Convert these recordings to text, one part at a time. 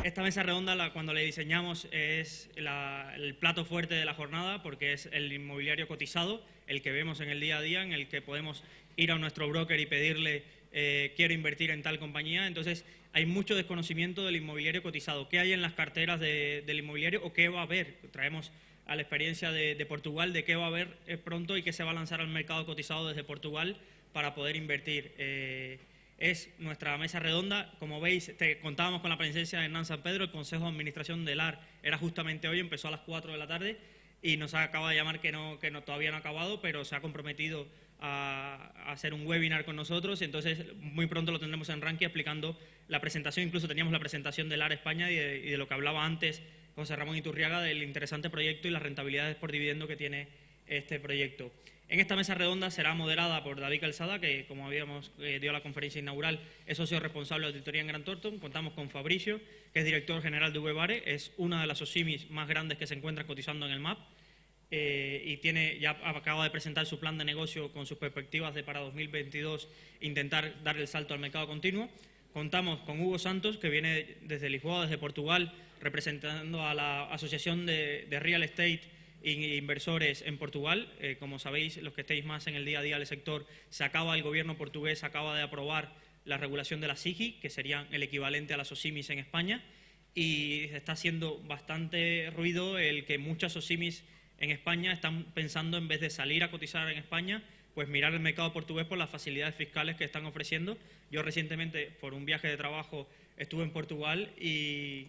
Esta mesa redonda, cuando la diseñamos, es el plato fuerte de la jornada, porque es el inmobiliario cotizado, el que vemos en el día a día, en el que podemos ir a nuestro broker y pedirle quiero invertir en tal compañía. Entonces, hay mucho desconocimiento del inmobiliario cotizado. ¿Qué hay en las carteras del inmobiliario o qué va a haber? Traemos a la experiencia de Portugal de qué va a haber pronto y qué se va a lanzar al mercado cotizado desde Portugal para poder invertir. Es nuestra mesa redonda. Como veis, contábamos con la presencia de Hernán San Pedro. El Consejo de Administración del AR era justamente hoy, empezó a las 4 de la tarde y nos acaba de llamar que todavía no ha acabado, pero se ha comprometido a hacer un webinar con nosotros. Entonces, muy pronto lo tendremos en Rankia explicando la presentación. Incluso teníamos la presentación del AR España y de lo que hablaba antes José Ramón Iturriaga, del interesante proyecto y las rentabilidades por dividendo que tiene este proyecto. En esta mesa redonda será moderada por David Calzada, que como habíamos dio la conferencia inaugural, es socio responsable de auditoría en Grant Thornton. Contamos con Fabricio, que es director general de VBare, es una de las OSIMIs más grandes que se encuentran cotizando en el MAP, y ya acaba de presentar su plan de negocio con sus perspectivas de para 2022 intentar dar el salto al mercado continuo. Contamos con Hugo Santos, que viene desde Lisboa, desde Portugal, representando a la Asociación de Real Estate e Inversores en Portugal. Como sabéis, los que estéis más en el día a día del sector, el gobierno portugués acaba de aprobar la regulación de la SIGI, que serían el equivalente a las OSIMIs en España, y está haciendo bastante ruido el que muchas OSIMIs en España están pensando, en vez de salir a cotizar en España, pues mirar el mercado portugués por las facilidades fiscales que están ofreciendo. Yo recientemente, por un viaje de trabajo, estuve en Portugal y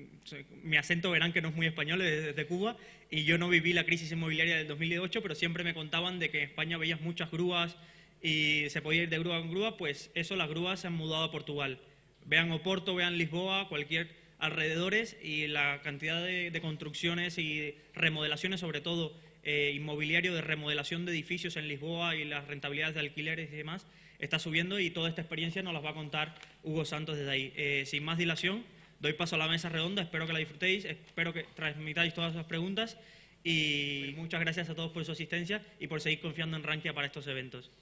mi acento verán que no es muy español, es desde Cuba, y yo no viví la crisis inmobiliaria del 2008, pero siempre me contaban de que en España veías muchas grúas y se podía ir de grúa en grúa. Pues eso, las grúas se han mudado a Portugal. Vean Oporto, vean Lisboa, cualquier alrededores, y la cantidad de construcciones y remodelaciones, sobre todo inmobiliario de remodelación de edificios en Lisboa, y las rentabilidades de alquileres y demás, está subiendo, y toda esta experiencia nos la va a contar Hugo Santos desde ahí. Sin más dilación, doy paso a la mesa redonda, espero que la disfrutéis, espero que transmitáis todas las preguntas, y muchas gracias a todos por su asistencia y por seguir confiando en Rankia para estos eventos.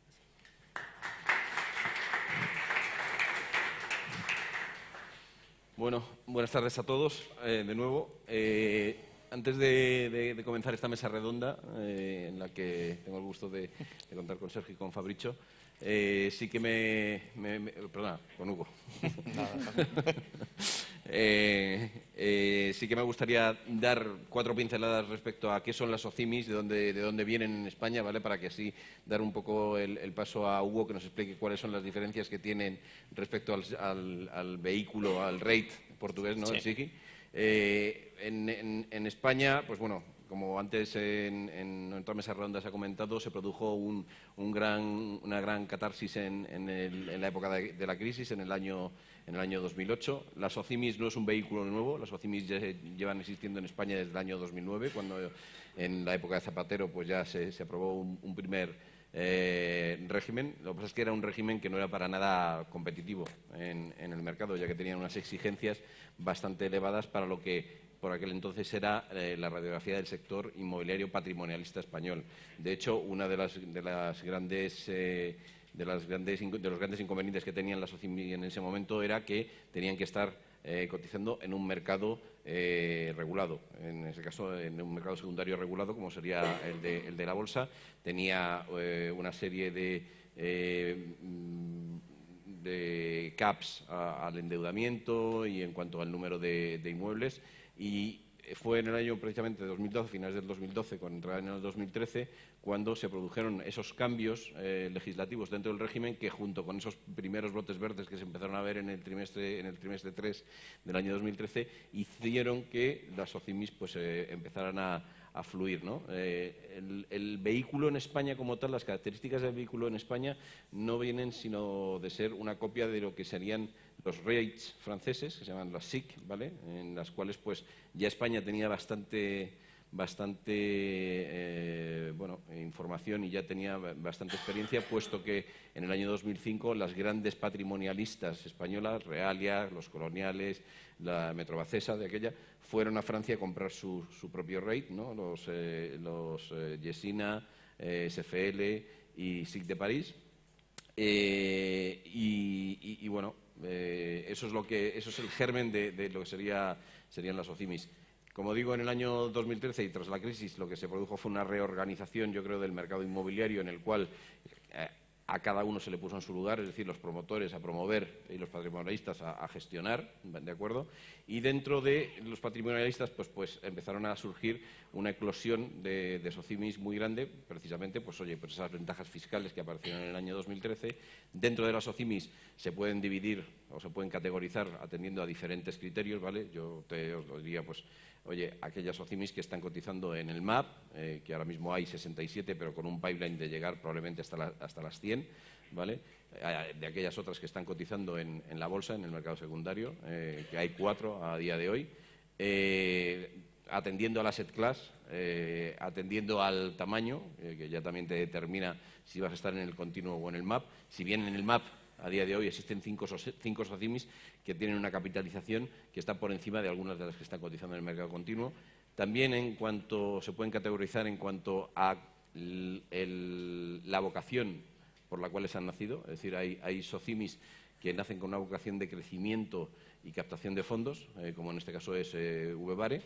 Bueno, buenas tardes a todos de nuevo. Antes de comenzar esta mesa redonda, en la que tengo el gusto de contar con Sergio y con Fabricio, sí que perdona, con Hugo. Sí que me gustaría dar 4 pinceladas respecto a qué son las OCIMIs, de dónde vienen en España, ¿vale? Para que así dar un poco el paso a Hugo, que nos explique cuáles son las diferencias que tienen respecto al vehículo, al rate portugués, ¿no? Sí. El SIGI. En España, pues bueno, como antes en otra mesa redonda se ha comentado, se produjo una gran catarsis en la época de la crisis, en el año 2008. Las OCIMIs no es un vehículo nuevo, las OCIMIs ya llevan existiendo en España desde el año 2009, cuando en la época de Zapatero pues ya se aprobó un primer régimen. Lo que pasa es que era un régimen que no era para nada competitivo en el mercado, ya que tenían unas exigencias bastante elevadas para lo que por aquel entonces era la radiografía del sector inmobiliario patrimonialista español. De hecho, una de los grandes inconvenientes que tenían las OCIMI en ese momento era que tenían que estar cotizando en un mercado regulado, en ese caso en un mercado secundario regulado, como sería el de la bolsa. Tenía una serie de caps al endeudamiento y en cuanto al número de inmuebles, y fue en el año precisamente 2012, finales del 2012, con entrada en el 2013, cuando se produjeron esos cambios legislativos dentro del régimen, que junto con esos primeros brotes verdes que se empezaron a ver en el trimestre 3 del año 2013, hicieron que las OCIMIs pues empezaran a fluir, ¿no? El vehículo en España como tal, las características del vehículo en España no vienen sino de ser una copia de lo que serían los rates franceses, que se llaman las SIC, ¿vale? En las cuales pues ya España tenía bastante información y ya tenía bastante experiencia, puesto que en el año 2005 las grandes patrimonialistas españolas, Realia, los Coloniales, la Metrobacesa de aquella, fueron a Francia a comprar su propio rate, ¿no? Los Yesina, SFL y SIC de París. Y bueno, eso es el germen de lo que serían las OCIMIs. Como digo, en el año 2013 y tras la crisis lo que se produjo fue una reorganización, yo creo, del mercado inmobiliario en el cual a cada uno se le puso en su lugar, es decir, los promotores a promover y los patrimonialistas a gestionar, ¿de acuerdo? Y dentro de los patrimonialistas pues empezaron a surgir una eclosión de SOCIMIs muy grande, precisamente pues esas ventajas fiscales que aparecieron en el año 2013. Dentro de las SOCIMIs se pueden dividir o se pueden categorizar atendiendo a diferentes criterios, ¿vale? Yo os lo diría, pues, oye, aquellas SOCIMIs que están cotizando en el MAP, que ahora mismo hay 67, pero con un pipeline de llegar probablemente hasta las 100, ¿vale? De aquellas otras que están cotizando en la bolsa, en el mercado secundario, que hay 4 a día de hoy, atendiendo al asset class, atendiendo al tamaño, que ya también te determina si vas a estar en el continuo o en el MAP. Si bien en el MAP a día de hoy existen 5 SOCIMIs que tienen una capitalización que está por encima de algunas de las que están cotizando en el mercado continuo. También se pueden categorizar en cuanto a la vocación por la cual han nacido, es decir, hay SOCIMIs que nacen con una vocación de crecimiento y captación de fondos, como en este caso es VBare,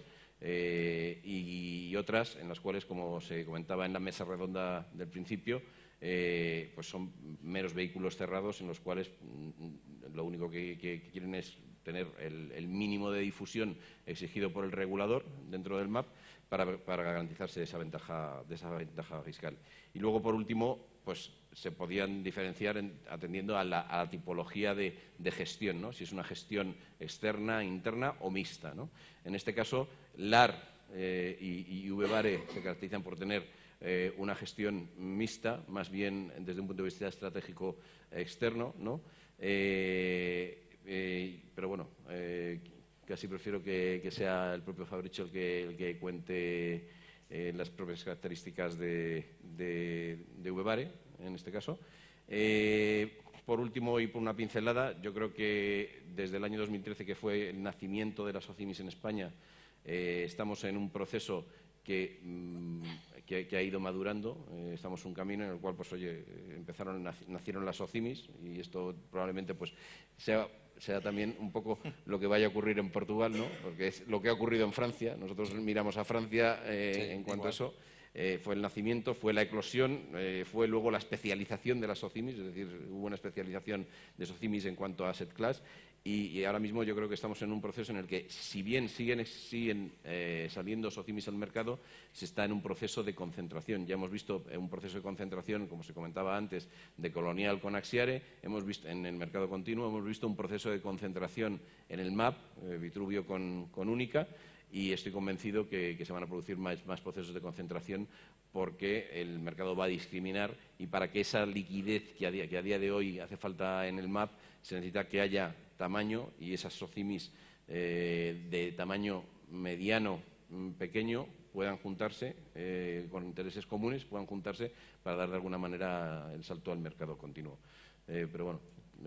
y otras en las cuales, como se comentaba en la mesa redonda del principio, pues son meros vehículos cerrados en los cuales lo único que quieren es tener el mínimo de difusión exigido por el regulador dentro del MAP para garantizarse esa ventaja fiscal. Y luego, por último, pues se podían diferenciar atendiendo a la tipología de gestión, ¿no? Si es una gestión externa, interna o mixta, ¿no? En este caso, LAR y VBare se caracterizan por tener una gestión mixta, más bien desde un punto de vista estratégico externo, ¿no? Pero bueno, casi prefiero que sea el propio Fabrizio el que cuente las propias características de VBare, en este caso. Por último, y por una pincelada, yo creo que desde el año 2013, que fue el nacimiento de las SOCIMIs en España, estamos en un proceso que ha ido madurando. Estamos en un camino en el cual, pues, oye, nacieron las SOCIMIs, y esto probablemente pues sea también un poco lo que vaya a ocurrir en Portugal, ¿no? Porque es lo que ha ocurrido en Francia. Nosotros miramos a Francia en cuanto a eso. Fue el nacimiento, fue la eclosión, fue luego la especialización de las SOCIMIs, es decir, hubo una especialización de SOCIMIs en cuanto a asset class, y ahora mismo yo creo que estamos en un proceso en el que, si bien siguen saliendo SOCIMIs al mercado, se está en un proceso de concentración. Ya hemos visto un proceso de concentración, como se comentaba antes, de Colonial con Axiare, hemos visto en el mercado continuo, hemos visto un proceso de concentración en el MAP, Vitruvio con Única, y estoy convencido que se van a producir más procesos de concentración, porque el mercado va a discriminar, y para que esa liquidez que a día de hoy hace falta en el MAP, se necesita que haya tamaño, y esas SOCIMIs de tamaño mediano, pequeño, puedan juntarse con intereses comunes, puedan juntarse para dar de alguna manera el salto al mercado continuo. Pero bueno,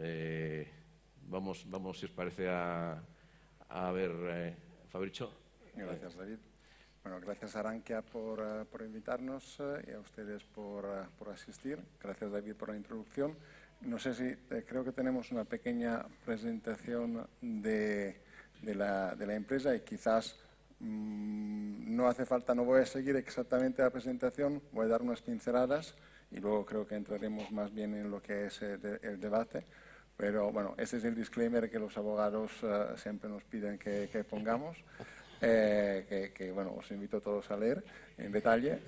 vamos, si os parece, a ver, Fabrizio. Gracias, David. Bueno, gracias a Rankia por invitarnos y a ustedes por asistir. Gracias, David, por la introducción. No sé si creo que tenemos una pequeña presentación de la empresa, y quizás no hace falta, no voy a seguir exactamente la presentación, voy a dar unas pinceladas y luego creo que entraremos más bien en lo que es el debate. Pero bueno, ese es el disclaimer que los abogados siempre nos piden que pongamos. Que bueno, os invito a todos a leer en detalle.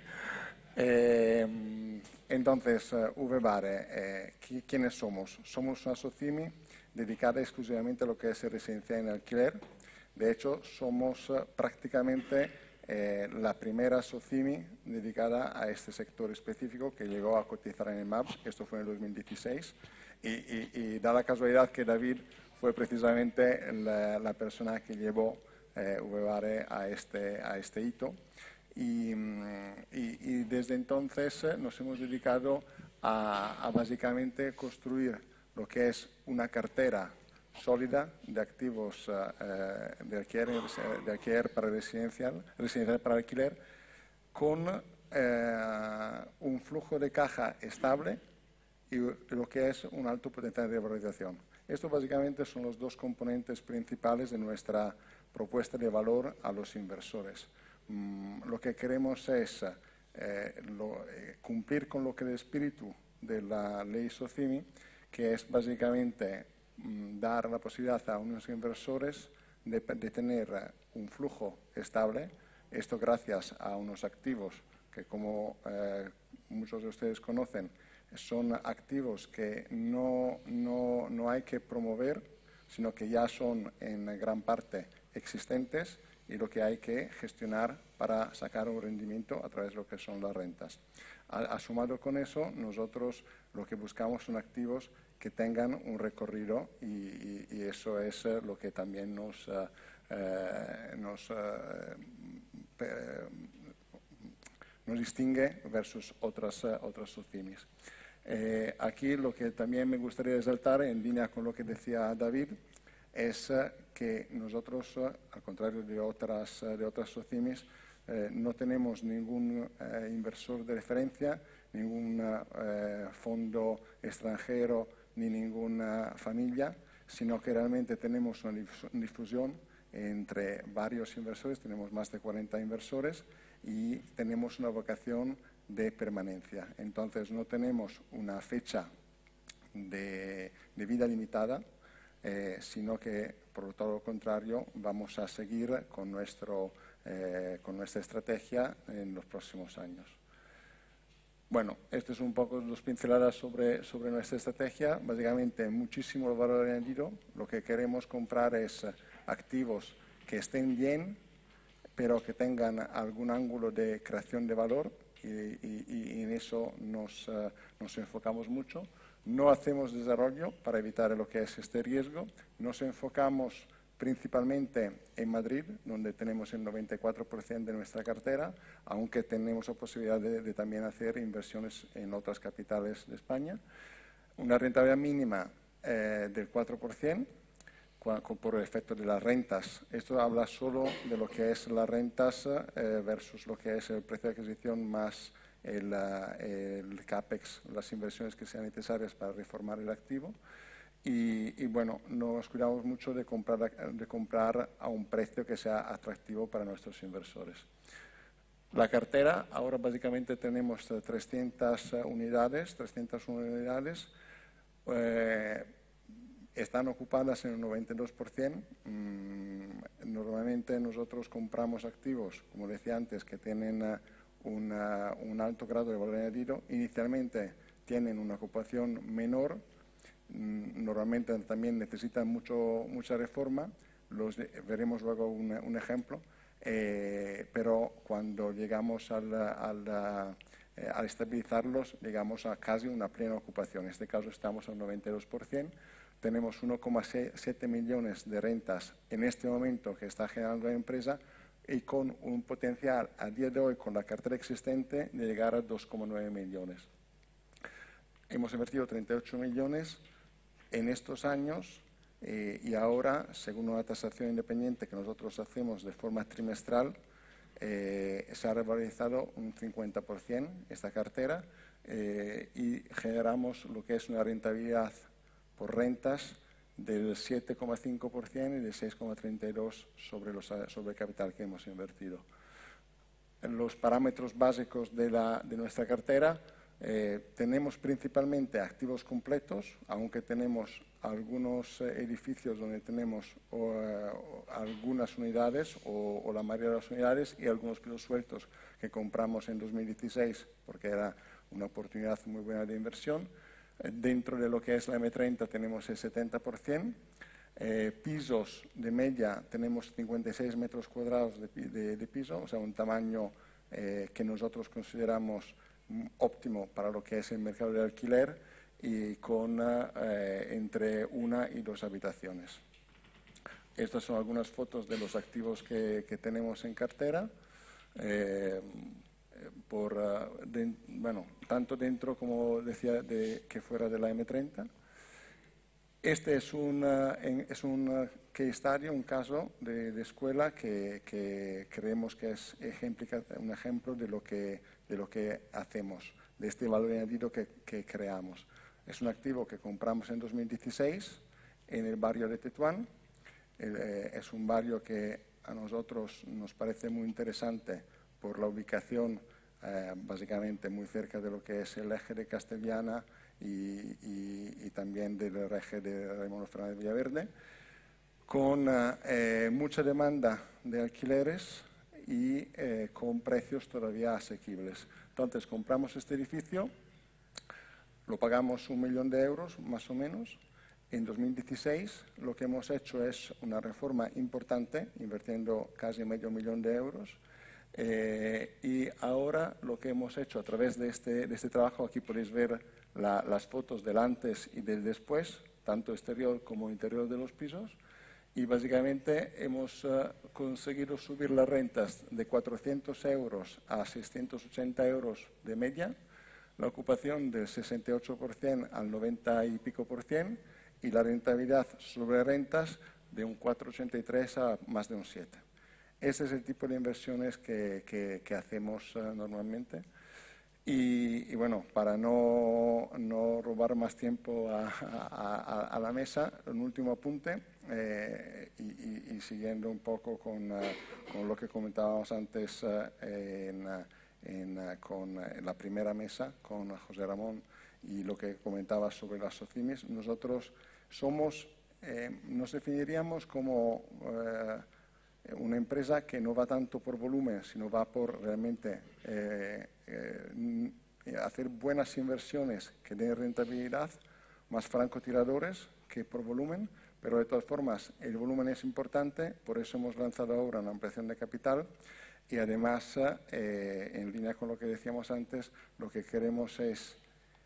Entonces, VBare, ¿quiénes somos? Somos una SOCIMI dedicada exclusivamente a lo que es residencia en alquiler. De hecho, somos prácticamente la primera SOCIMI dedicada a este sector específico que llegó a cotizar en el MAP. Esto fue en el 2016. Y da la casualidad que David fue precisamente la persona que llevó VBare a este hito, y desde entonces nos hemos dedicado a básicamente construir lo que es una cartera sólida de activos de alquiler para residencial para alquiler, con un flujo de caja estable y lo que es un alto potencial de valorización. Estos básicamente son los dos componentes principales de nuestra propuesta de valor a los inversores. Lo que queremos es cumplir con lo que es el espíritu de la ley SOCIMI, que es básicamente dar la posibilidad a unos inversores de tener un flujo estable, esto gracias a unos activos que, como muchos de ustedes conocen, son activos que no hay que promover, sino que ya son en gran parte existentes y lo que hay que gestionar para sacar un rendimiento a través de lo que son las rentas. Sumado con eso, nosotros lo que buscamos son activos que tengan un recorrido y eso es lo que también nos distingue versus otras SOCIMIs. Aquí lo que también me gustaría resaltar, en línea con lo que decía David, es que nosotros, al contrario de otras SOCIMIs, no tenemos ningún inversor de referencia, ningún fondo extranjero ni ninguna familia, sino que realmente tenemos una difusión entre varios inversores, tenemos más de 40 inversores y tenemos una vocación de permanencia. Entonces no tenemos una fecha de vida limitada, sino que por todo lo contrario vamos a seguir con nuestra estrategia en los próximos años. Bueno, esto es un poco dos pinceladas sobre nuestra estrategia. Básicamente, muchísimo valor añadido. Lo que queremos comprar es activos que estén bien, pero que tengan algún ángulo de creación de valor y en eso nos enfocamos mucho. No hacemos desarrollo para evitar lo que es este riesgo. Nos enfocamos principalmente en Madrid, donde tenemos el 94% de nuestra cartera, aunque tenemos la posibilidad de también hacer inversiones en otras capitales de España. Una rentabilidad mínima del 4%, por el efecto de las rentas. Esto habla solo de lo que es las rentas versus lo que es el precio de adquisición más el CAPEX, las inversiones que sean necesarias para reformar el activo. Y bueno, nos cuidamos mucho de comprar a un precio que sea atractivo para nuestros inversores. La cartera, ahora básicamente tenemos 300 unidades. Están ocupadas en el 92%. Normalmente nosotros compramos activos, como decía antes, que tienen un alto grado de valor añadido. Inicialmente tienen una ocupación menor, normalmente también necesitan mucha reforma. Veremos luego un ejemplo, pero cuando llegamos al estabilizarlos, llegamos a casi una plena ocupación. En este caso estamos al 92%. Tenemos 1,7 millones de rentas en este momento que está generando la empresa y con un potencial a día de hoy con la cartera existente de llegar a 2,9 millones. Hemos invertido 38 millones en estos años y ahora, según una tasación independiente que nosotros hacemos de forma trimestral, se ha revalorizado un 50% esta cartera y generamos lo que es una rentabilidad por rentas del 7,5% y del 6,32% sobre el capital que hemos invertido. Los parámetros básicos de nuestra cartera, tenemos principalmente activos completos, aunque tenemos algunos edificios donde tenemos algunas unidades o la mayoría de las unidades y algunos pisos sueltos que compramos en 2016 porque era una oportunidad muy buena de inversión. Dentro de lo que es la M30 tenemos el 70%. Pisos de media tenemos 56 metros cuadrados de piso, o sea, un tamaño que nosotros consideramos óptimo para lo que es el mercado de alquiler y con entre 1 y 2 habitaciones. Estas son algunas fotos de los activos que tenemos en cartera. Bueno, tanto dentro como decía que fuera de la M30. Este es un case study, un caso de escuela que creemos que es un ejemplo de lo que hacemos, de este valor añadido que creamos. Es un activo que compramos en 2016 en el barrio de Tetuán. Es un barrio que a nosotros nos parece muy interesante por la ubicación, básicamente muy cerca de lo que es el eje de Castellana y también del eje de Raimundo Fernández Villaverde, con mucha demanda de alquileres y con precios todavía asequibles. Entonces compramos este edificio, lo pagamos 1 millón de euros más o menos. En 2016 lo que hemos hecho es una reforma importante, invirtiendo casi medio millón de euros. Y ahora lo que hemos hecho a través de este trabajo, aquí podéis ver las fotos del antes y del después, tanto exterior como interior de los pisos. Y básicamente hemos conseguido subir las rentas de 400 euros a 680 euros de media, la ocupación del 68% al 90 y pico por cien, y la rentabilidad sobre rentas de un 4,83 a más de un 7. Ese es el tipo de inversiones que hacemos normalmente. Y bueno, para no robar más tiempo a la mesa, un último apunte, y siguiendo un poco con lo que comentábamos antes con la primera mesa, con José Ramón, y lo que comentaba sobre las SOCIMIs, nosotros nos definiríamos como una empresa que no va tanto por volumen, sino va por realmente hacer buenas inversiones que den rentabilidad, más francotiradores que por volumen, pero de todas formas el volumen es importante, por eso hemos lanzado ahora una ampliación de capital y además, en línea con lo que decíamos antes, lo que queremos es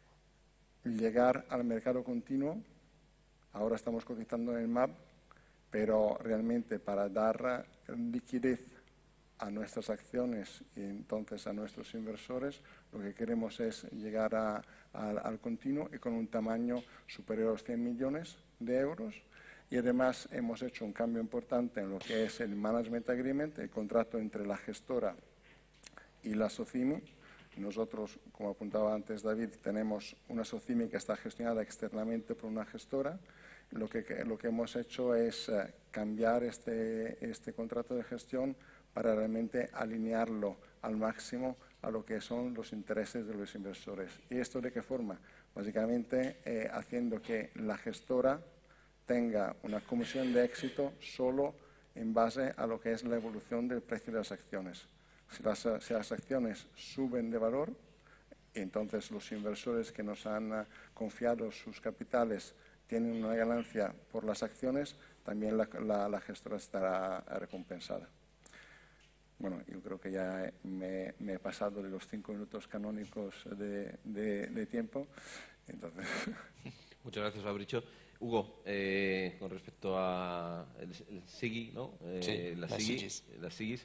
llegar al mercado continuo. Ahora estamos cotizando en el MAB, pero realmente para dar liquidez a nuestras acciones y entonces a nuestros inversores, lo que queremos es llegar al continuo y con un tamaño superior a los 100 millones de euros. Y además hemos hecho un cambio importante en lo que es el Management Agreement, el contrato entre la gestora y la SOCIMI. Nosotros, como apuntaba antes David, tenemos una SOCIMI que está gestionada externamente por una gestora. Lo que hemos hecho es cambiar este contrato de gestión para realmente alinearlo al máximo a lo que son los intereses de los inversores. ¿Y esto de qué forma? Básicamente haciendo que la gestora tenga una comisión de éxito solo en base a lo que es la evolución del precio de las acciones. Si las acciones suben de valor, entonces los inversores que nos han confiado sus capitales tienen una ganancia por las acciones, también la gestora estará recompensada. Bueno, yo creo que ya me he pasado de los 5 minutos canónicos de tiempo. Entonces... Muchas gracias, Fabricio. Hugo, con respecto a el SIGI, ¿no? Sí, las SIGIs.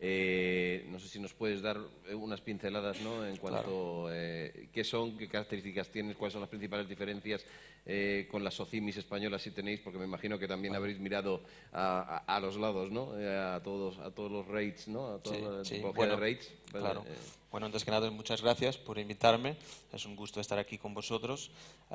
No sé si nos puedes dar unas pinceladas, ¿no? En cuanto qué son, qué características tienes, cuáles son las principales diferencias con las SOCIMIs españolas, si tenéis, porque me imagino que también habréis mirado a los lados, ¿no? A todos los rates, ¿no? A toda la tipología de rates. Claro. Bueno, antes que nada, muchas gracias por invitarme. Es un gusto estar aquí con vosotros.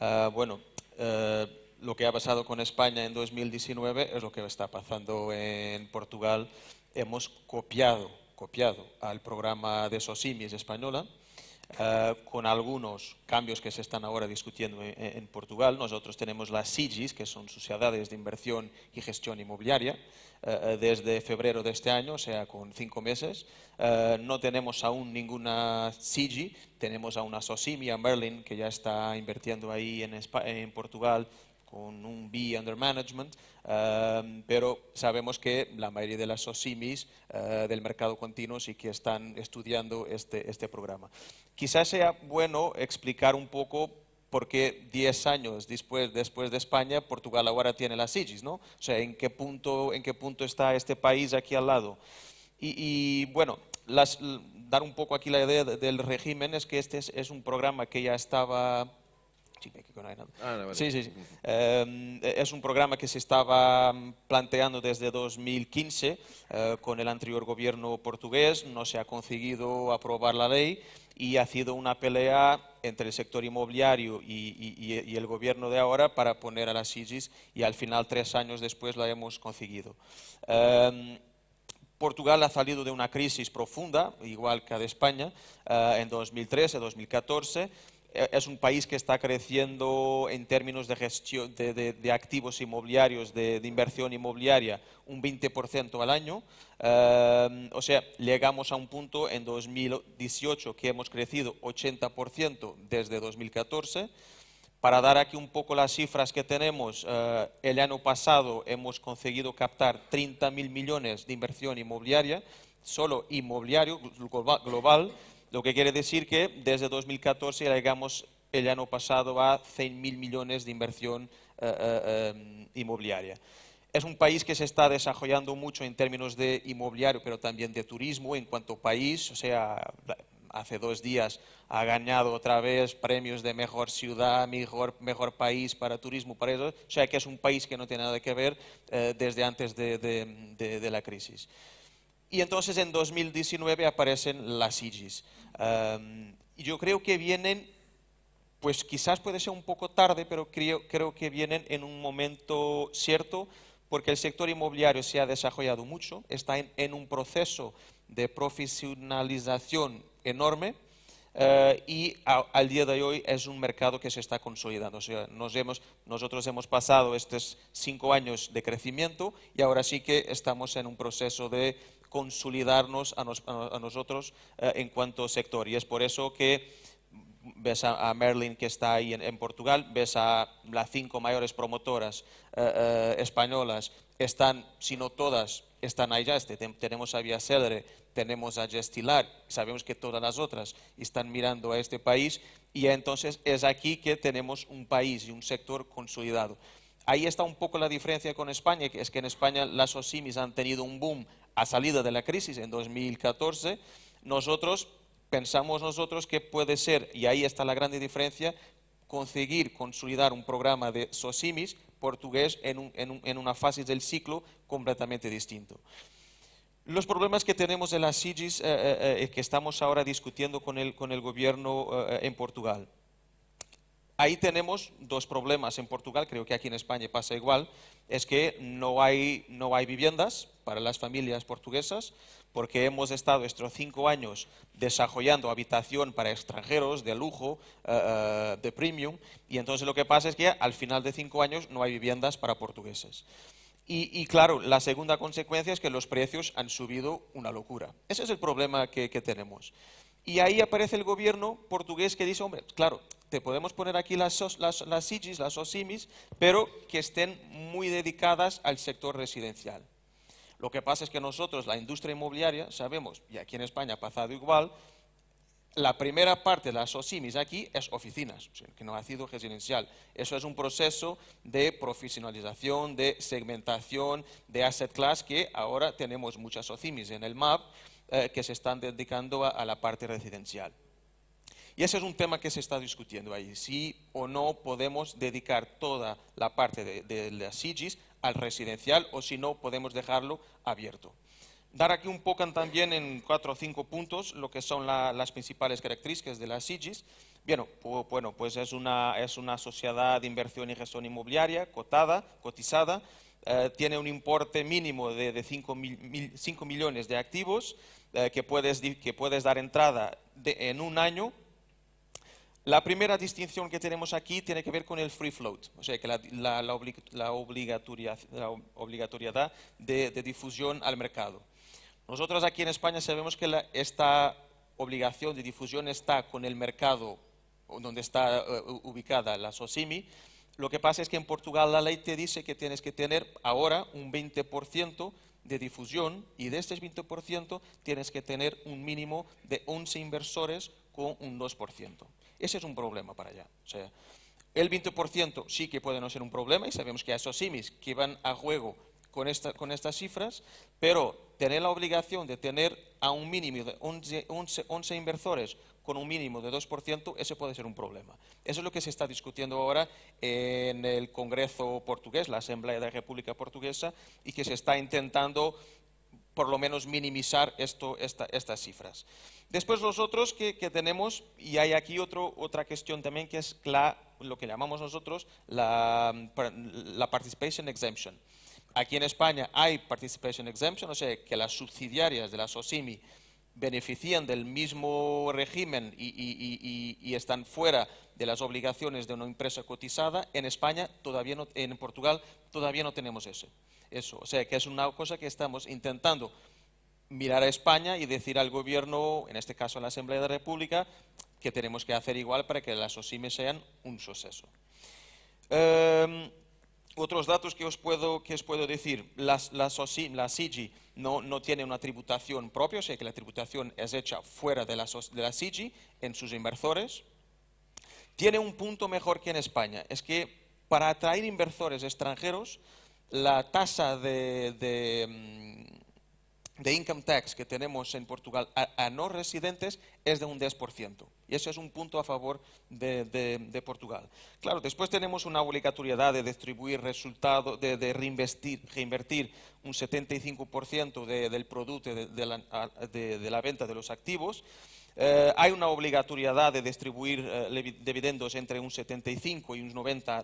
Lo que ha pasado con España en 2019 es lo que está pasando en Portugal. Hemos copiado al programa de SOCIMIs española, con algunos cambios que se están ahora discutiendo en Portugal. Nosotros tenemos las SIGIs, que son sociedades de inversión y gestión inmobiliaria, desde febrero de este año, o sea, con 5 meses. No tenemos aún ninguna SIGI, tenemos a una SOCIMI en Berlín, que ya está invirtiendo ahí en Portugal, con un B under management, pero sabemos que la mayoría de las SOCIMIs del mercado continuo sí que están estudiando este programa. Quizás sea bueno explicar un poco por qué 10 años después de España, Portugal ahora tiene las SIGIs, ¿no? O sea, ¿en qué punto está este país aquí al lado? Y bueno, dar un poco aquí la idea del régimen es que este es un programa que ya estaba Sí, que no hay nada. Vale. Sí. Es un programa que se estaba planteando desde 2015 con el anterior gobierno portugués. No se ha conseguido aprobar la ley y ha sido una pelea entre el sector inmobiliario y el gobierno de ahora para poner a las SIGIs, y al final, 3 años después, la hemos conseguido. Portugal ha salido de una crisis profunda, igual que de España, en 2013, 2014. Es un país que está creciendo en términos de gestión de activos inmobiliarios, de inversión inmobiliaria, un 20% al año. O sea, llegamos a un punto en 2018 que hemos crecido 80% desde 2014. Para dar aquí un poco las cifras que tenemos, el año pasado hemos conseguido captar 30.000 millones de inversión inmobiliaria, solo inmobiliario global, lo que quiere decir que desde 2014 llegamos el año pasado a 100.000 millones de inversión inmobiliaria. Es un país que se está desarrollando mucho en términos de inmobiliario, pero también de turismo en cuanto país. O sea, hace 2 días ha ganado otra vez premios de mejor ciudad, mejor país para turismo, para eso. O sea, que es un país que no tiene nada que ver desde antes de la crisis. Y entonces en 2019 aparecen las SIGIs. Yo creo que vienen, pues quizás puede ser un poco tarde, pero creo que vienen en un momento cierto, porque el sector inmobiliario se ha desarrollado mucho, está en un proceso de profesionalización enorme, y al día de hoy es un mercado que se está consolidando. O sea, nosotros hemos pasado estos 5 años de crecimiento y ahora sí que estamos en un proceso de consolidarnos a nosotros en cuanto sector. Y es por eso que ves a Merlin, que está ahí en Portugal, ves a las 5 mayores promotoras españolas, están, si no todas, están ahí ya. Tenemos a Via Célere, tenemos a Gestilar, sabemos que todas las otras están mirando a este país, y entonces es aquí que tenemos un país y un sector consolidado. Ahí está un poco la diferencia con España, que es que en España las SOCIMIs han tenido un boom a salida de la crisis en 2014. Pensamos nosotros que puede ser, y ahí está la gran diferencia, conseguir consolidar un programa de SOCIMIs portugués en una fase del ciclo completamente distinto. Los problemas que tenemos en las SIGIs, que estamos ahora discutiendo con el gobierno en Portugal. Ahí tenemos 2 problemas en Portugal, creo que aquí en España pasa igual, es que no hay viviendas para las familias portuguesas, porque hemos estado estos 5 años desarrollando habitación para extranjeros de lujo, de premium, y entonces lo que pasa es que al final de 5 años no hay viviendas para portugueses. Y claro, la segunda consecuencia es que los precios han subido una locura. Ese es el problema que tenemos. Y ahí aparece el gobierno portugués que dice, hombre, claro, te podemos poner aquí las SIGIs, las SOCIMIs, pero que estén muy dedicadas al sector residencial. Lo que pasa es que nosotros, la industria inmobiliaria, sabemos, y aquí en España ha pasado igual, la primera parte de las SOCIMIs aquí es oficinas, o sea, que no ha sido residencial. Eso es un proceso de profesionalización, de segmentación, de asset class, que ahora tenemos muchas SOCIMIs en el MAP que se están dedicando a la parte residencial. Y ese es un tema que se está discutiendo ahí, si o no podemos dedicar toda la parte de las SIGIs al residencial, o si no podemos dejarlo abierto. Dar aquí un poco también en 4 o 5 puntos lo que son las principales características de las SIGIs. Bueno, pues es una sociedad de inversión y gestión inmobiliaria cotizada, tiene un importe mínimo de 5 millones de activos que puedes dar entrada en un año. La primera distinción que tenemos aquí tiene que ver con el free float, o sea, que la obligatoriedad de difusión al mercado. Nosotros aquí en España sabemos que esta obligación de difusión está con el mercado donde está ubicada la SOCIMI. Lo que pasa es que en Portugal la ley te dice que tienes que tener ahora un 20% de difusión, y de este 20% tienes que tener un mínimo de 11 inversores con un 2%. Ese es un problema para allá. O sea, el 20% sí que puede no ser un problema, y sabemos que hay SOCIMIs que van a juego con estas cifras, pero tener la obligación de tener a un mínimo de 11 inversores con un mínimo de 2%, ese puede ser un problema. Eso es lo que se está discutiendo ahora en el Congreso portugués, la Asamblea de la República Portuguesa, y que se está intentando por lo menos minimizar estas cifras. Después los otros que tenemos, y hay aquí otra cuestión también, que es lo que llamamos nosotros la Participation Exemption. Aquí en España hay Participation Exemption, o sea que las subsidiarias de la SOCIMI benefician del mismo régimen y están fuera de las obligaciones de una empresa cotizada. En España todavía no, en Portugal todavía no tenemos eso. O sea que es una cosa que estamos intentando mirar a España y decir al gobierno, en este caso a la Asamblea de la República, que tenemos que hacer igual para que las SOCIMI sean un suceso. Otros datos que os puedo decir, la SIGI no tiene una tributación propia, o sea que la tributación es hecha fuera de la SIGI, en sus inversores. Tiene un punto mejor que en España, es que para atraer inversores extranjeros, la tasa de income tax que tenemos en Portugal a no residentes es de un 10%. Y eso es un punto a favor de Portugal. Claro, después tenemos una obligatoriedad de distribuir resultados, de reinvertir un 75% del producto de la venta de los activos. Hay una obligatoriedad de distribuir dividendos entre un 75 y un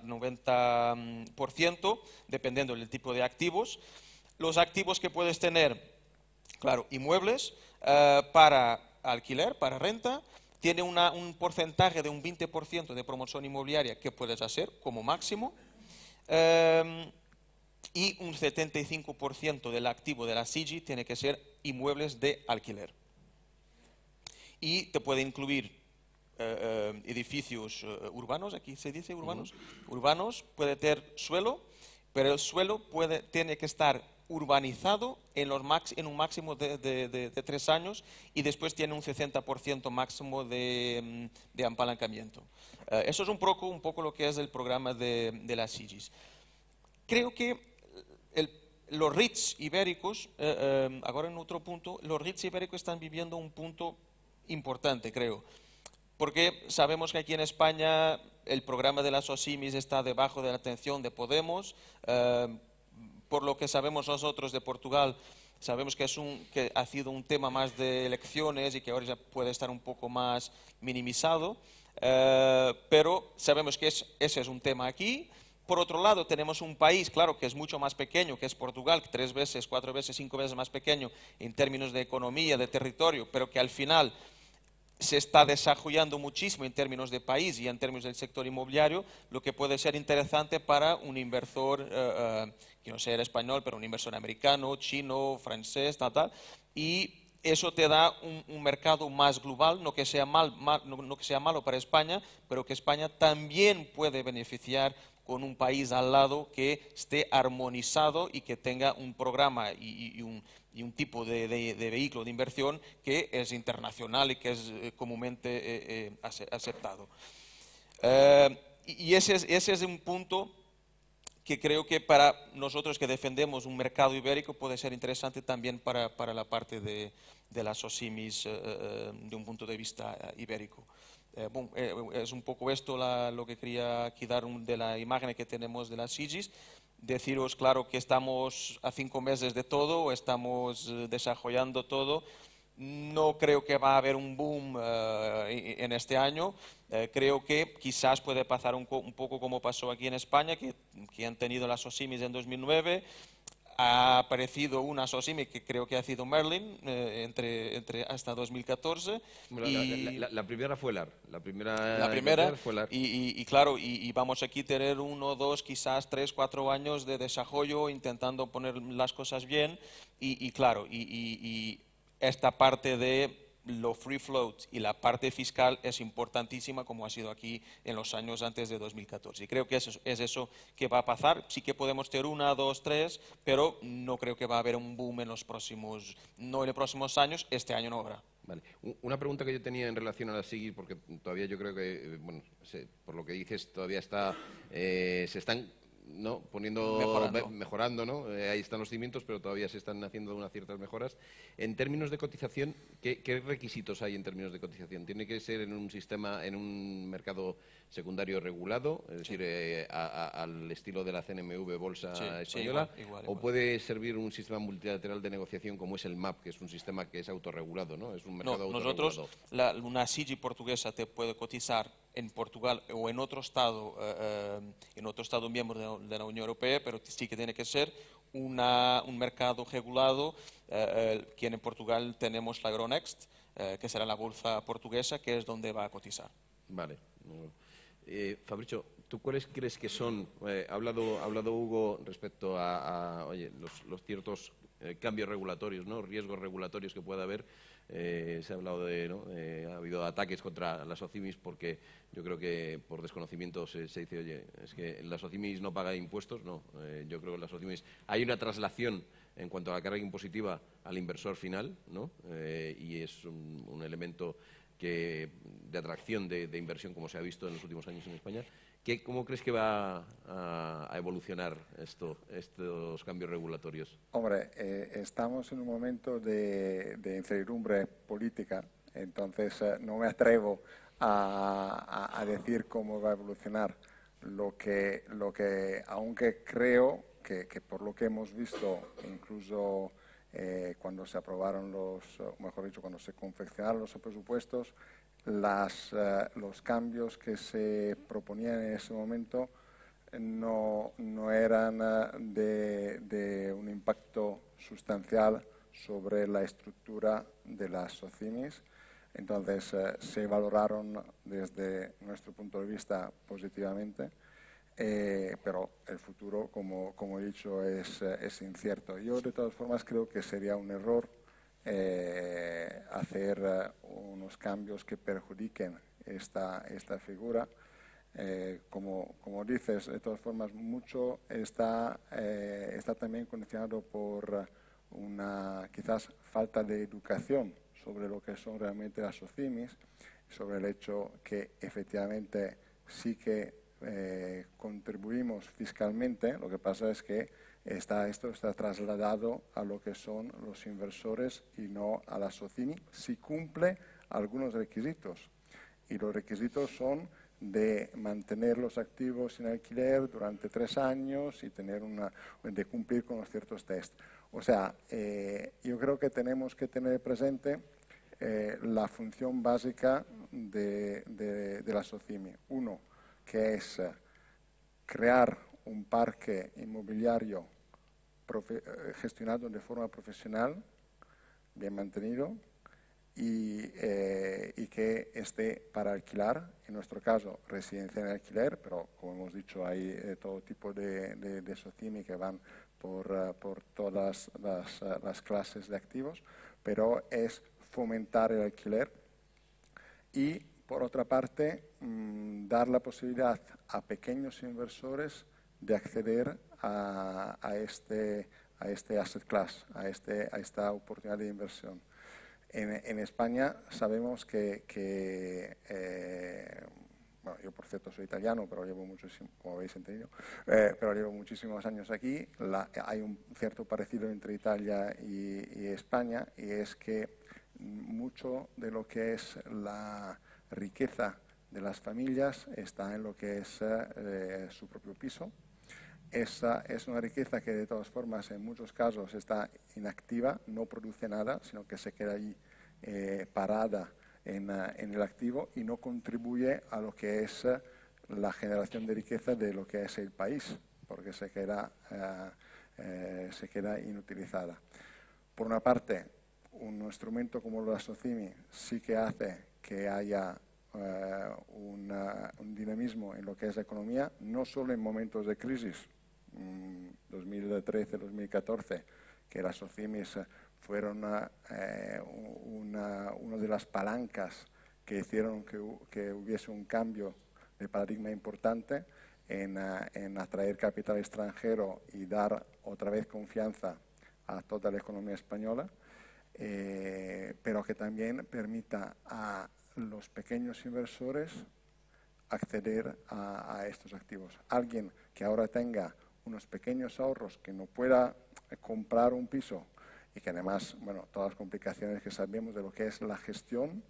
90%, dependiendo del tipo de activos. Los activos que puedes tener, claro, inmuebles para alquiler, para renta, tiene un porcentaje de un 20% de promoción inmobiliaria que puedes hacer como máximo, y un 75% del activo de la SIGI tiene que ser inmuebles de alquiler. Y te puede incluir edificios urbanos, aquí se dice urbanos, urbanos, puede tener suelo, pero el suelo tiene que estar urbanizado en un máximo de 3 años, y después tiene un 60% máximo de apalancamiento. Eso es un poco lo que es el programa de las SIGIs. Creo que los REITs ibéricos, ahora en otro punto, los REITs ibéricos están viviendo un punto importante, creo, porque sabemos que aquí en España el programa de las SOCIMIs está debajo de la atención de Podemos. Por lo que sabemos nosotros de Portugal, sabemos que ha sido un tema más de elecciones y que ahora ya puede estar un poco más minimizado, pero sabemos que ese es un tema aquí. Por otro lado, tenemos un país, claro, que es mucho más pequeño, que es Portugal, 3 veces, 4 veces, 5 veces más pequeño en términos de economía, de territorio, pero que al final se está desarrollando muchísimo en términos de país y en términos del sector inmobiliario, lo que puede ser interesante para un inversor, que no sea español, pero un inversor americano, chino, francés, tal, y eso te da un mercado más global, no que sea malo para España, pero que España también puede beneficiar con un país al lado que esté armonizado y que tenga un programa y un tipo de vehículo de inversión que es internacional y que es comúnmente aceptado. Y ese es un punto que creo que para nosotros que defendemos un mercado ibérico puede ser interesante también para la parte de las SOCIMIs de un punto de vista ibérico. Es un poco esto lo que quería aquí dar de la imagen que tenemos de las SIGIs. Deciros, claro, que estamos a 5 meses de todo, estamos desarrollando todo. No creo que va a haber un boom en este año. Creo que quizás puede pasar un poco como pasó aquí en España, que han tenido las SOCIMIs en 2009. Ha aparecido una SOCIMI que creo que ha sido Merlin hasta 2014. Bueno, la primera fue LAR. La primera, fue LAR. y claro, y vamos aquí a tener 1, 2, quizás 3, 4 años de desarrollo intentando poner las cosas bien, y claro, y esta parte de lo free float y la parte fiscal es importantísima, como ha sido aquí en los años antes de 2014. Y creo que es eso que va a pasar. Sí que podemos tener 1, 2, 3, pero no creo que va a haber un boom en los próximos años. Este año no habrá. Vale. Una pregunta que yo tenía en relación a la SIGI, porque todavía yo creo que, bueno, por lo que dices, todavía se están ¿no? Mejorando, ¿no? Ahí están los cimientos, pero todavía se están haciendo unas ciertas mejoras. En términos de cotización, ¿qué requisitos hay en términos de cotización? ¿Tiene que ser en un sistema, en un mercado secundario regulado, es decir, al estilo de la CNMV Bolsa Española? Igual. ¿O puede servir un sistema multilateral de negociación como es el MAP, que es un sistema que es autorregulado, ¿no? Es un mercado autorregulado. Nosotros, una SIGI portuguesa te puede cotizar en Portugal o en otro estado miembro de la Unión Europea, pero sí que tiene que ser un mercado regulado. Que en Portugal tenemos la Euronext, que será la bolsa portuguesa, que es donde va a cotizar. Vale. Fabricio, ¿tú cuáles crees que son? Ha hablado Hugo respecto a oye, los ciertos cambios regulatorios, ¿no? Riesgos regulatorios que pueda haber. Se ha hablado de, ¿no? Ha habido ataques contra las OCIMIS porque yo creo que por desconocimiento se dice, oye, es que las OCIMIS no pagan impuestos. No, yo creo que las OCIMIS hay una traslación en cuanto a la carga impositiva al inversor final, ¿no? Y es un elemento de atracción de inversión, como se ha visto en los últimos años en España. ¿Cómo crees que va a evolucionar estos cambios regulatorios? Hombre, estamos en un momento de incertidumbre política, entonces no me atrevo a decir cómo va a evolucionar. Lo que aunque creo que por lo que hemos visto, incluso cuando se aprobaron mejor dicho, cuando se confeccionaron los presupuestos, los cambios que se proponían en ese momento no eran de un impacto sustancial sobre la estructura de las SOCIMIS. Entonces, se valoraron desde nuestro punto de vista positivamente, pero el futuro, como he dicho, es incierto. Yo, de todas formas, creo que sería un error hacer unos cambios que perjudiquen esta figura. Como dices, de todas formas, mucho está también condicionado por una quizás falta de educación sobre lo que son realmente las OCIMIS, sobre el hecho que efectivamente sí que contribuimos fiscalmente. Lo que pasa es que esto está trasladado a lo que son los inversores y no a la SOCIMI, si cumple algunos requisitos. Y los requisitos son de mantener los activos en alquiler durante 3 años y de cumplir con los ciertos test. O sea, yo creo que tenemos que tener presente la función básica de la SOCIMI. Uno, que es crear un parque inmobiliario gestionado de forma profesional, bien mantenido, y que esté para alquilar, en nuestro caso residencia en alquiler, pero como hemos dicho hay todo tipo de SOCIMI que van por todas las clases de activos, pero es fomentar el alquiler y, por otra parte, dar la posibilidad a pequeños inversores de acceder a este asset class, a esta oportunidad de inversión. En España sabemos bueno, yo por cierto soy italiano, pero llevo muchísimo, como habéis entendido, pero llevo muchísimos años aquí. Hay un cierto parecido entre Italia y España, y es que mucho de lo que es la riqueza de las familias está en lo que es su propio piso. Esa es una riqueza que de todas formas en muchos casos está inactiva, no produce nada, sino que se queda ahí parada en el activo y no contribuye a lo que es la generación de riqueza de lo que es el país, porque se queda inutilizada. Por una parte, un instrumento como la SOCIMI sí que hace que haya un dinamismo en lo que es la economía, no solo en momentos de crisis, 2013-2014, que las SOCIMIs fueron una de las palancas que hicieron que hubiese un cambio de paradigma importante en atraer capital extranjero y dar otra vez confianza a toda la economía española, pero que también permita a los pequeños inversores acceder a estos activos. Alguien que ahora tenga unos pequeños ahorros, que no pueda comprar un piso y que además, bueno, todas las complicaciones que sabemos de lo que es la gestión,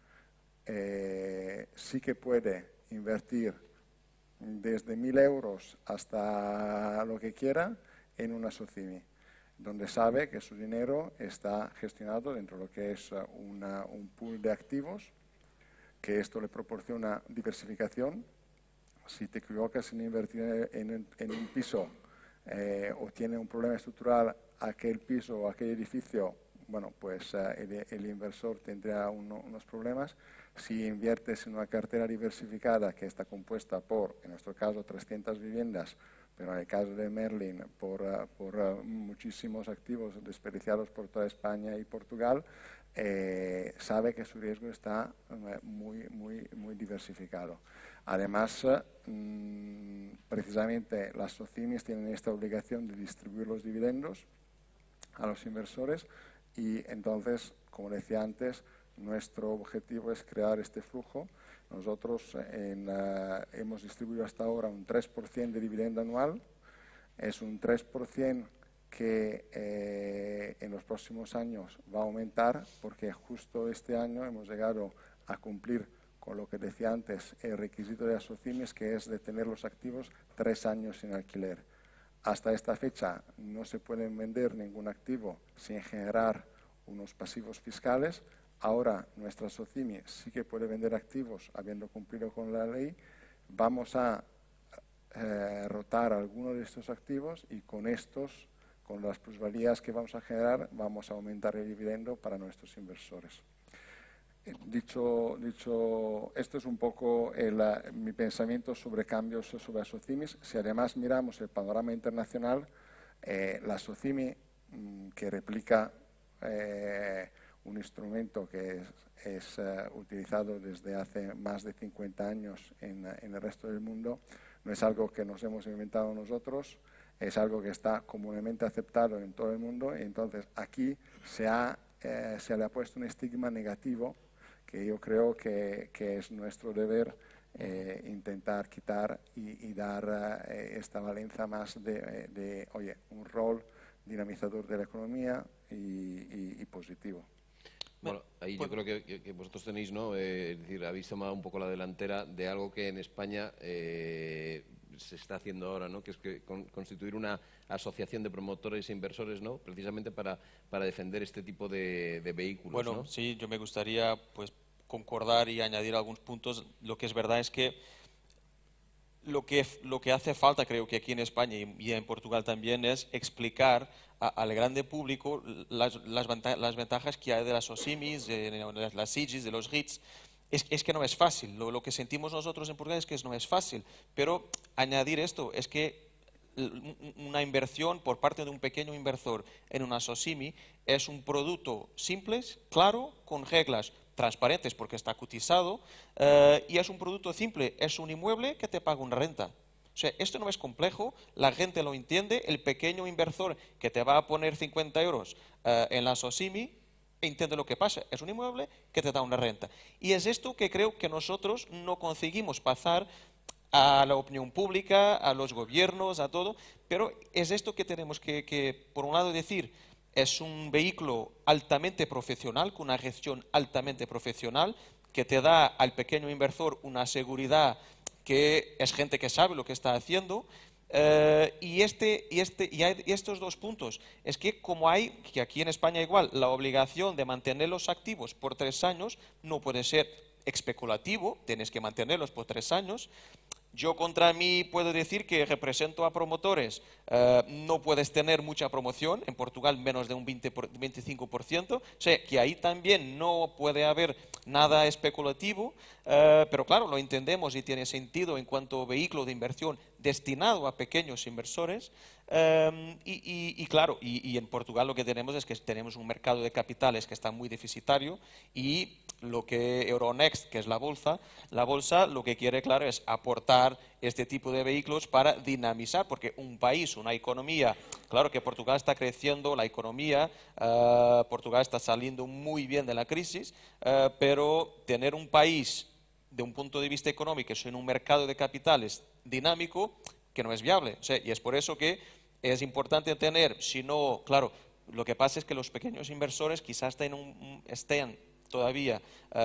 sí que puede invertir desde 1.000 euros hasta lo que quiera en una SOCIMI, donde sabe que su dinero está gestionado dentro de lo que es un pool de activos, que esto le proporciona diversificación. Si te equivocas en invertir en un piso o tiene un problema estructural aquel piso o aquel edificio, bueno, pues el inversor tendrá unos problemas. Si inviertes en una cartera diversificada que está compuesta por, en nuestro caso, 300 viviendas, pero en el caso de Merlin, por muchísimos activos desperdiciados por toda España y Portugal, sabe que su riesgo está muy diversificado. Además, precisamente las SOCIMIs tienen esta obligación de distribuir los dividendos a los inversores y entonces, como decía antes, nuestro objetivo es crear este flujo. Nosotros hemos distribuido hasta ahora un 3% de dividendo anual. Es un 3% que en los próximos años va a aumentar porque justo este año hemos llegado a cumplir con lo que decía antes, el requisito de las SOCIMIs, que es de tener los activos 3 años en alquiler. Hasta esta fecha no se pueden vender ningún activo sin generar unos pasivos fiscales. Ahora nuestra SOCIMI sí que puede vender activos habiendo cumplido con la ley. Vamos a rotar algunos de estos activos y con estos, con las plusvalías que vamos a generar, vamos a aumentar el dividendo para nuestros inversores. Dicho esto es un poco mi pensamiento sobre cambios sobre las SOCIMIs. Si además miramos el panorama internacional, la SOCIMI que replica un instrumento que es utilizado desde hace más de 50 años en el resto del mundo, no es algo que nos hemos inventado nosotros, es algo que está comúnmente aceptado en todo el mundo y entonces aquí se le ha puesto un estigma negativo que yo creo que es nuestro deber intentar quitar y dar esta valencia más de un rol dinamizador de la economía y positivo. Bueno, ahí yo creo que vosotros tenéis, ¿no? Es decir, habéis tomado un poco la delantera de algo que en España se está haciendo ahora, ¿no? Que es constituir una asociación de promotores e inversores, ¿no? Precisamente para defender este tipo de vehículos. Bueno, ¿no? sí, yo me gustaría pues concordar y añadir algunos puntos. Lo que es verdad es que lo que hace falta, creo que aquí en España y en Portugal también, es explicar al grande público las ventajas que hay de las SOCIMIs, de las SIGIs, de los REITs. Es que no es fácil. Lo que sentimos nosotros en Portugal es que no es fácil. Pero añadir esto es que una inversión por parte de un pequeño inversor en una SOCIMI es un producto simple, claro, con reglas transparentes porque está cotizado y es un producto simple, es un inmueble que te paga una renta. O sea, esto no es complejo, la gente lo entiende, el pequeño inversor que te va a poner 50 euros en la SOCIMI entiende lo que pasa, es un inmueble que te da una renta. Y es esto que creo que nosotros no conseguimos pasar a la opinión pública, a los gobiernos, a todo, pero es esto que tenemos que por un lado decir, es un vehículo altamente profesional, con una gestión altamente profesional, que te da al pequeño inversor una seguridad que es gente que sabe lo que está haciendo. Y estos dos puntos, es que como hay, que aquí en España igual, la obligación de mantener los activos por 3 años, no puede ser especulativo, tienes que mantenerlos por 3 años. Yo contra mí puedo decir que represento a promotores, no puedes tener mucha promoción, en Portugal menos de un 25%, o sea que ahí también no puede haber nada especulativo, pero claro, lo entendemos y tiene sentido en cuanto a vehículo de inversión destinado a pequeños inversores. Y claro, y en Portugal lo que tenemos es que tenemos un mercado de capitales que está muy deficitario y lo que Euronext, que es la bolsa lo que quiere, claro, es aportar este tipo de vehículos para dinamizar, porque un país, una economía, claro que Portugal está creciendo, la economía, Portugal está saliendo muy bien de la crisis, pero tener un país de un punto de vista económico en un mercado de capitales dinámico, que no es viable. O sea, y es por eso que es importante tener, si no, claro, lo que pasa es que los pequeños inversores quizás estén todavía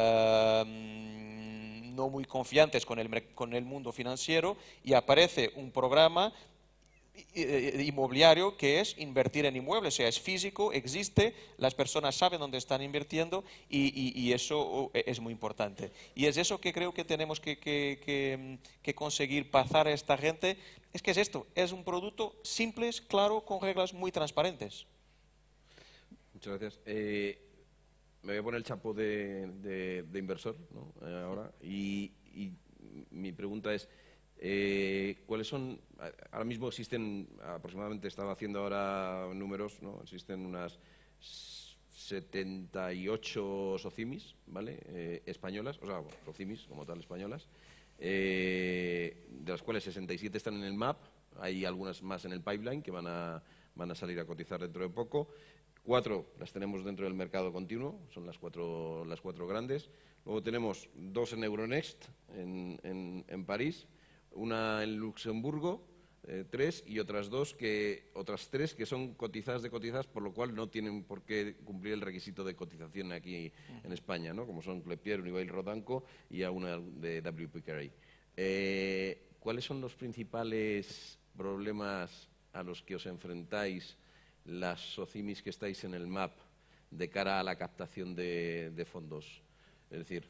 no muy confiantes con el mundo financiero y aparece un programa inmobiliario que es invertir en inmuebles, o sea, es físico, existe, las personas saben dónde están invirtiendo y eso es muy importante. Y es eso que creo que tenemos que conseguir pasar a esta gente, es que es esto, es un producto simple, claro, con reglas muy transparentes. Muchas gracias. Me voy a poner el chapo de inversor, ¿no? Ahora. Y mi pregunta es, ¿cuáles son? Ahora mismo existen aproximadamente, estaba haciendo ahora números, ¿no? Existen unas 78 SOCIMIs, ¿vale? Españolas, o sea, SOCIMIs como tal españolas, de las cuales 67 están en el MAP, hay algunas más en el pipeline que van a salir a cotizar dentro de poco. 4 las tenemos dentro del mercado continuo, son las cuatro grandes. Luego tenemos 2 en Euronext, en París, una en Luxemburgo, 3 y otras 3 que son cotizadas, por lo cual no tienen por qué cumplir el requisito de cotización aquí en España, ¿no? Como son Klépierre, Unibail Rodamco y a una de WP Carey. ¿Cuáles son los principales problemas a los que os enfrentáis las SOCIMIs que estáis en el MAP de cara a la captación de fondos? Es decir,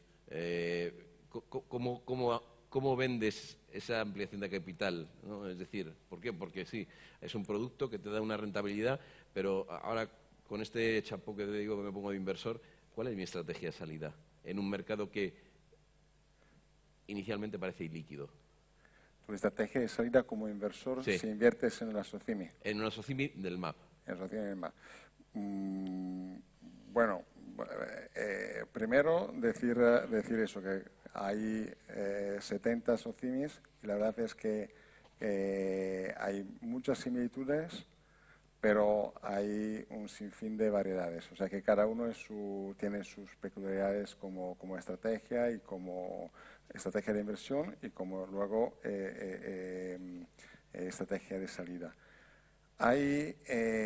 ¿cómo vendes esa ampliación de capital, ¿no? Es decir, ¿por qué? Porque sí, es un producto que te da una rentabilidad, pero ahora con este chapó que te digo que me pongo de inversor, ¿cuál es mi estrategia de salida en un mercado que inicialmente parece ilíquido? Tu estrategia de salida como inversor Sí. si inviertes en la SOCIMI. En una SOCIMI del MAP. En SOCIMI del MAP. Bueno, primero decir eso, que hay 70 SOCIMIs y la verdad es que hay muchas similitudes, pero hay un sinfín de variedades. O sea que cada uno tiene sus peculiaridades como estrategia y como estrategia de inversión y como luego estrategia de salida. Hay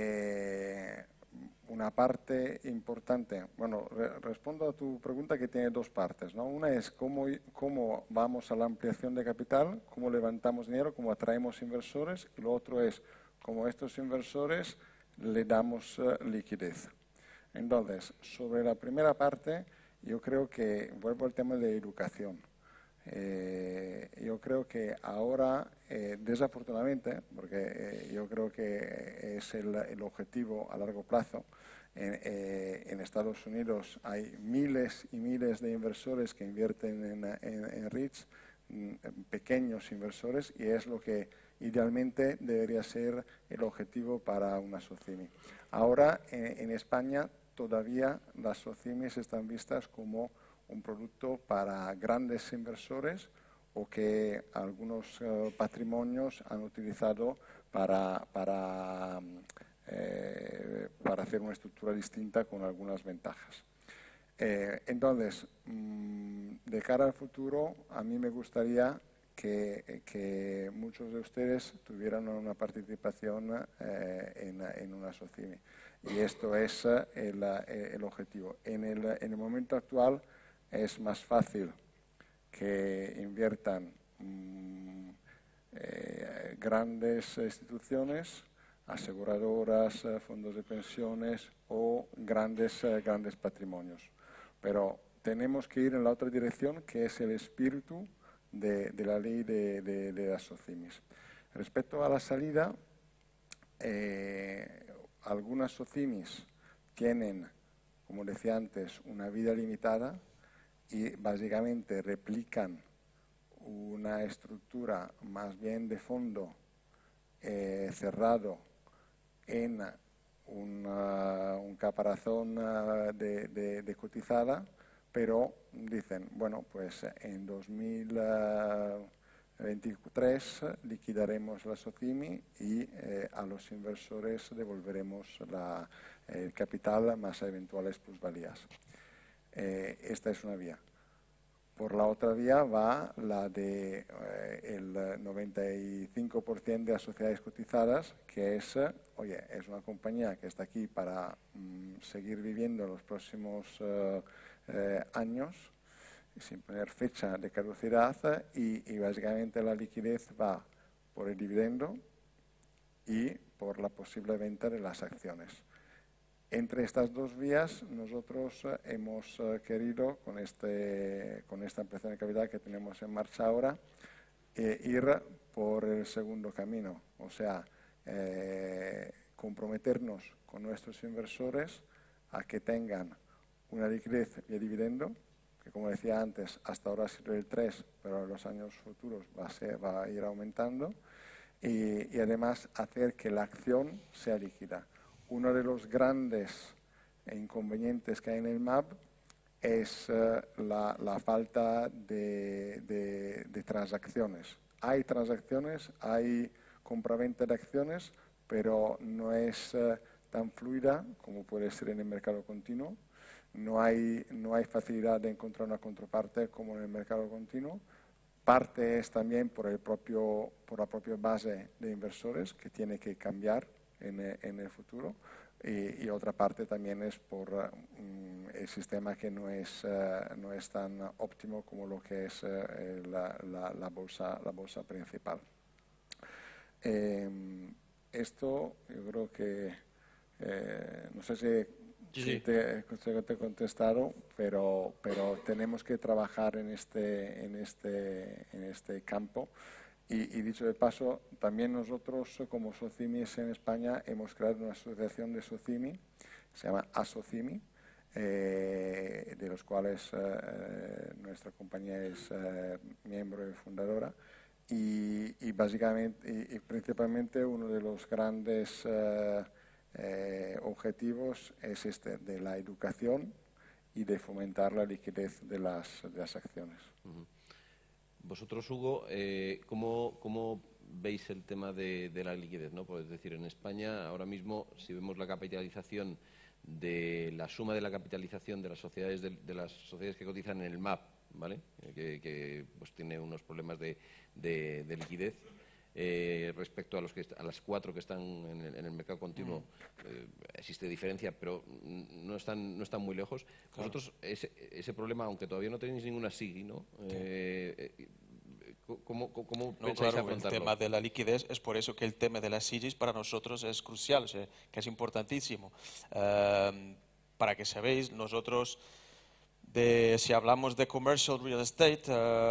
una parte importante, bueno, respondo a tu pregunta que tiene dos partes, ¿no? Una es cómo vamos a la ampliación de capital, cómo levantamos dinero, cómo atraemos inversores, y lo otro es cómo a estos inversores le damos liquidez. Entonces, sobre la primera parte, yo creo que, vuelvo al tema de educación. Yo creo que ahora, desafortunadamente, porque yo creo que es el objetivo a largo plazo, en Estados Unidos hay miles y miles de inversores que invierten en REITs, pequeños inversores, y es lo que idealmente debería ser el objetivo para una SOCIMI. Ahora, en España, todavía las SOCIMIs están vistas como un producto para grandes inversores o que algunos patrimonios han utilizado para hacer una estructura distinta con algunas ventajas. Entonces, de cara al futuro, a mí me gustaría que muchos de ustedes tuvieran una participación en una SOCIMI. Y esto es el objetivo. En el momento actual es más fácil que inviertan grandes instituciones, aseguradoras, fondos de pensiones o grandes patrimonios. Pero tenemos que ir en la otra dirección, que es el espíritu de la ley de las SOCIMIs. Respecto a la salida, algunas SOCIMIs tienen, como decía antes, una vida limitada y básicamente replican una estructura más bien de fondo cerrado en un caparazón de cotizada, pero dicen, bueno, pues en 2023 liquidaremos la SOCIMI y a los inversores devolveremos el capital más eventuales plusvalías. Esta es una vía. Por la otra vía va la de el 95% de las sociedades cotizadas, que es, oye, es una compañía que está aquí para seguir viviendo los próximos años, sin poner fecha de caducidad, y básicamente la liquidez va por el dividendo y por la posible venta de las acciones. Entre estas dos vías, nosotros hemos querido, con esta ampliación de capital que tenemos en marcha ahora, ir por el segundo camino, o sea, comprometernos con nuestros inversores a que tengan una liquidez y dividendo, que como decía antes, hasta ahora ha sido el 3, pero en los años futuros va a ir aumentando, y además hacer que la acción sea líquida. Uno de los grandes inconvenientes que hay en el MAB es la falta de transacciones. Hay transacciones, hay compraventa de acciones, pero no es tan fluida como puede ser en el mercado continuo. No hay facilidad de encontrar una contraparte como en el mercado continuo. Parte es también por la propia base de inversores que tiene que cambiar en el futuro, y otra parte también es por el sistema que no es tan óptimo como lo que es la bolsa principal. Esto yo creo que no sé si te he contestado, pero tenemos que trabajar en este campo. Y dicho de paso, también nosotros como Socimis en España hemos creado una asociación de Socimi, se llama Asocimi, de los cuales nuestra compañía es miembro y fundadora. Y básicamente, y principalmente uno de los grandes objetivos es este, de la educación y de fomentar la liquidez de las acciones. Vosotros, Hugo, ¿cómo veis el tema de la liquidez, ¿no? Pues, es decir, en España ahora mismo, si vemos la capitalización de la suma de la capitalización de las sociedades que cotizan en el MAB, ¿vale? Que pues tiene unos problemas de liquidez. Respecto a las 4 que están en el mercado continuo, existe diferencia, pero no están muy lejos. Claro. Vosotros, ese problema, aunque todavía no tenéis ninguna SIGI, ¿no? ¿Cómo pensáis afrontarlo? El tema de la liquidez es por eso que el tema de las SIGIs para nosotros es crucial, o sea, que es importantísimo. Para que sabéis, nosotros, si hablamos de commercial real estate,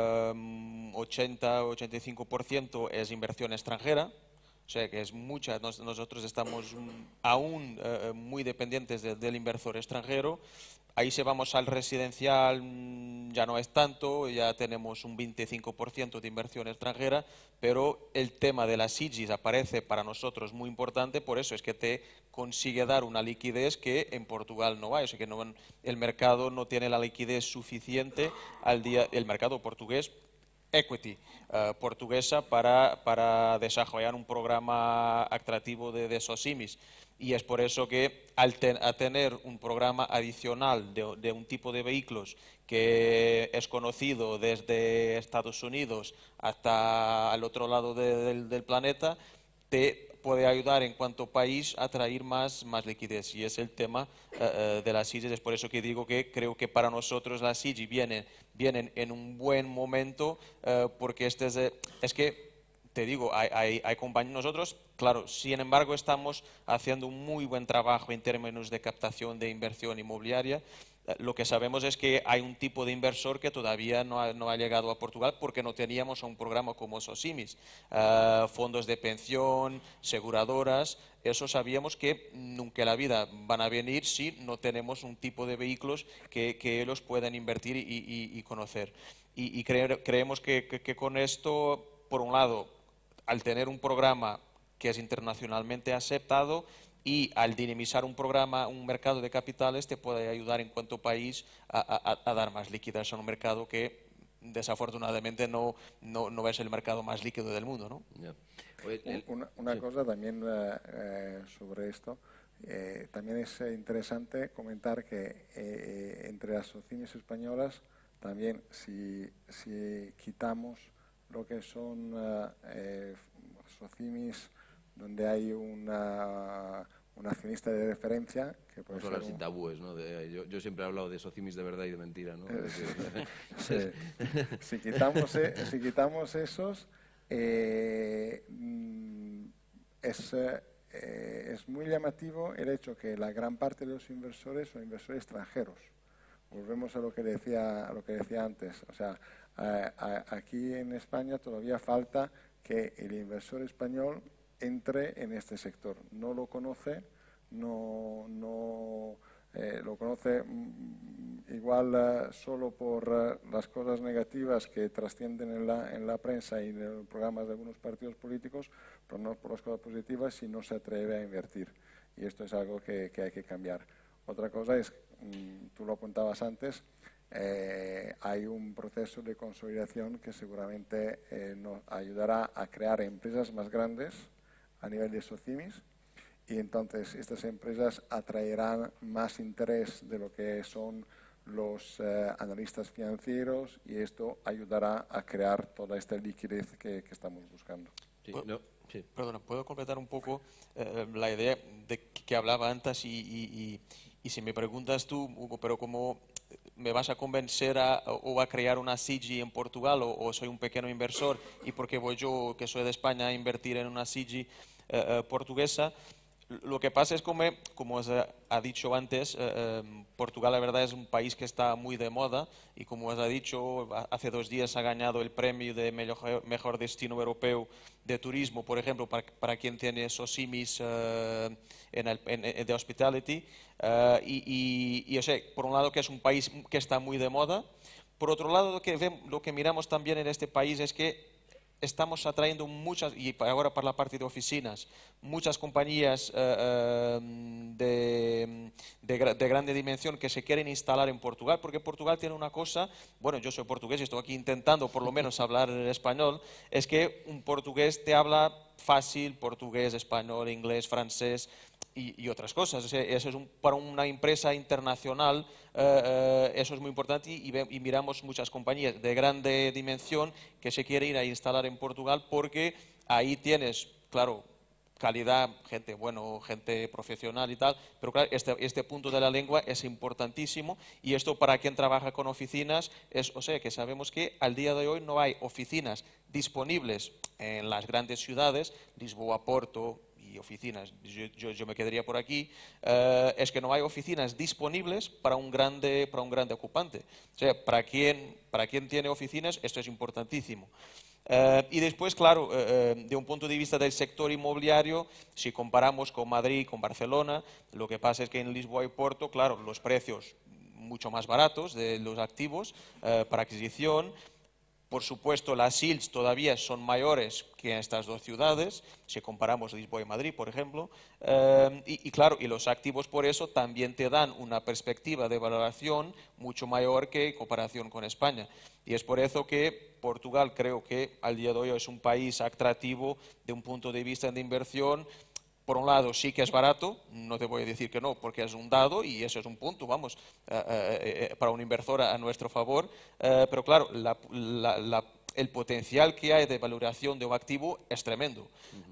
80-85% es inversión extranjera, o sea que es mucha. Nosotros estamos aún muy dependientes del inversor extranjero. Ahí si vamos al residencial ya no es tanto, ya tenemos un 25% de inversión extranjera, pero el tema de las SIGIs aparece para nosotros muy importante, por eso es que te consigue dar una liquidez que en Portugal no hay, o sea que el mercado no tiene la liquidez suficiente el mercado portugués, equity portuguesa para desarrollar un programa atractivo de SOCIMIs. Y es por eso que al tener un programa adicional de un tipo de vehículos que es conocido desde Estados Unidos hasta el otro lado del planeta, te puede ayudar en cuanto país a traer más liquidez. Y es el tema de las SIGI. Es por eso que digo que creo que para nosotros las SIGI vienen en un buen momento, porque es que te digo, hay compañías, nosotros, claro, sin embargo, estamos haciendo un muy buen trabajo en términos de captación de inversión inmobiliaria. Lo que sabemos es que hay un tipo de inversor que todavía no ha llegado a Portugal porque no teníamos un programa como SOCIMIs. Fondos de pensión, aseguradoras, eso sabíamos que nunca en la vida van a venir si no tenemos un tipo de vehículos que ellos puedan invertir y conocer. Y creemos que con esto, por un lado, al tener un programa que es internacionalmente aceptado y al dinamizar un mercado de capitales, te puede ayudar en cuanto país a dar más liquidez a un mercado que desafortunadamente no es el mercado más líquido del mundo, ¿no? Yeah. Una cosa también sobre esto, también es interesante comentar que entre las SOCIMIs españolas también si quitamos lo que son socimis donde hay un accionista de referencia que puede Vamos a hablar sin tabúes, ¿no? Yo siempre he hablado de socimis de verdad y de mentira, ¿no? Sí. Si quitamos esos, es muy llamativo el hecho que la gran parte de los inversores son inversores extranjeros. Volvemos a lo que decía antes. O sea, aquí en España todavía falta que el inversor español entre en este sector. No lo conoce, lo conoce igual solo por las cosas negativas que trascienden en la prensa y en los programas de algunos partidos políticos, pero no por las cosas positivas y no se atreve a invertir. Y esto es algo que hay que cambiar. Otra cosa es, tú lo apuntabas antes, hay un proceso de consolidación que seguramente nos ayudará a crear empresas más grandes a nivel de socimis, y entonces estas empresas atraerán más interés de lo que son los analistas financieros, y esto ayudará a crear toda esta liquidez que estamos buscando. Sí, sí. Perdona, ¿puedo completar un poco la idea de que hablaba antes? Y si me preguntas tú, Hugo, pero ¿cómo me vas a convencer o a crear una SIGI en Portugal, o soy un pequeño inversor y porque voy yo, que soy de España, a invertir en una SIGI portuguesa? Lo que pasa es como os ha dicho antes, Portugal la verdad es un país que está muy de moda, y como os ha dicho, hace 2 días ha ganado el premio de mejor destino europeo de turismo, por ejemplo, para quien tiene SOCIMIS de hospitality. Y o sea, por un lado que es un país que está muy de moda, por otro lado lo que miramos también en este país es que estamos atrayendo muchas, y ahora para la parte de oficinas, muchas compañías de grande dimensión que se quieren instalar en Portugal, porque Portugal tiene una cosa, bueno, yo soy portugués y estoy aquí intentando por lo menos hablar español, es que un portugués te habla fácil, portugués, español, inglés, francés y otras cosas. O sea, eso es para una empresa internacional, eso es muy importante, y miramos muchas compañías de grande dimensión que se quieren ir a instalar en Portugal, porque ahí tienes, claro, calidad, gente, bueno, gente profesional y tal, pero claro, este punto de la lengua es importantísimo, y esto para quien trabaja con oficinas, o sea, que sabemos que al día de hoy no hay oficinas disponibles en las grandes ciudades, Lisboa, Porto y oficinas, yo me quedaría por aquí, es que no hay oficinas disponibles para un grande ocupante. O sea, para quien tiene oficinas, esto es importantísimo. Y después, claro, de un punto de vista del sector inmobiliario, si comparamos con Madrid, con Barcelona, lo que pasa es que en Lisboa y Porto, claro, los precios mucho más baratos de los activos para adquisición. Por supuesto, las yields todavía son mayores que en estas dos ciudades, si comparamos Lisboa y Madrid, por ejemplo, y claro, y los activos por eso también te dan una perspectiva de valoración mucho mayor que en comparación con España. Y es por eso que Portugal creo que al día de hoy es un país atractivo de un punto de vista de inversión. Por un lado, sí que es barato, no te voy a decir que no, porque es un dado y eso es un punto, vamos, para un inversor a nuestro favor, pero claro, el potencial que hay de valoración de un activo es tremendo.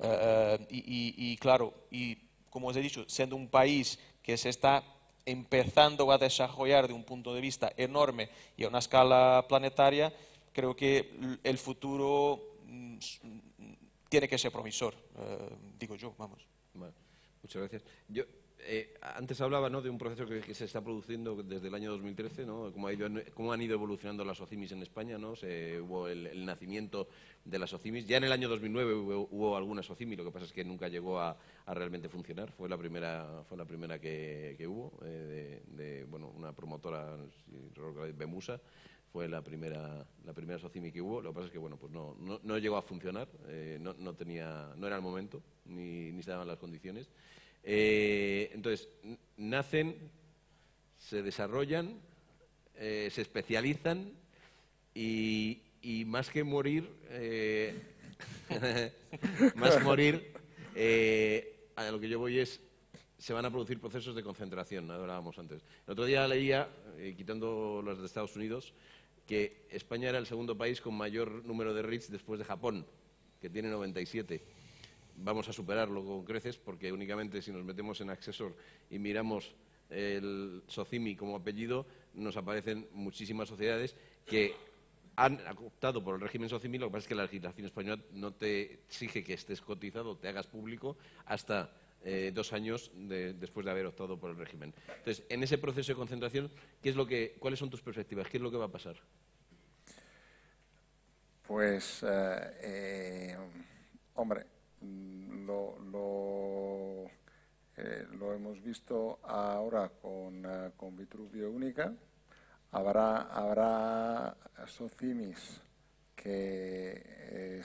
Y claro, y como os he dicho, siendo un país que se está empezando a desarrollar de un punto de vista enorme y a una escala planetaria, creo que el futuro tiene que ser promisor, digo yo, vamos. Bueno, muchas gracias. Yo antes hablaba, ¿no?, de un proceso que se está produciendo desde el año 2013, ¿no?, cómo han ido evolucionando las SOCIMIS en España, ¿no? Hubo el nacimiento de las SOCIMIS. Ya en el año 2009 hubo algunas SOCIMI, lo que pasa es que nunca llegó a realmente funcionar. Fue la primera que hubo, bueno, una promotora, Bemusa. Fue la primera SOCIMI que hubo. Lo que pasa es que bueno, pues no llegó a funcionar, no era el momento, ni se daban las condiciones. Entonces, nacen, se desarrollan, se especializan y más que morir, a lo que yo voy es, se van a producir procesos de concentración, hablábamos antes. El otro día leía, quitando los de Estados Unidos, que España era el segundo país con mayor número de REITs después de Japón, que tiene 97. Vamos a superarlo con creces porque únicamente si nos metemos en Accessor y miramos el SOCIMI como apellido, nos aparecen muchísimas sociedades que han optado por el régimen SOCIMI. Lo que pasa es que la legislación española no te exige que estés cotizado, te hagas público hasta 2 años después de haber optado por el régimen. Entonces, en ese proceso de concentración, ¿cuáles son tus perspectivas? ¿Qué es lo que va a pasar? Pues, hombre, lo hemos visto ahora con Vitruvio Única. Habrá SOCIMIs que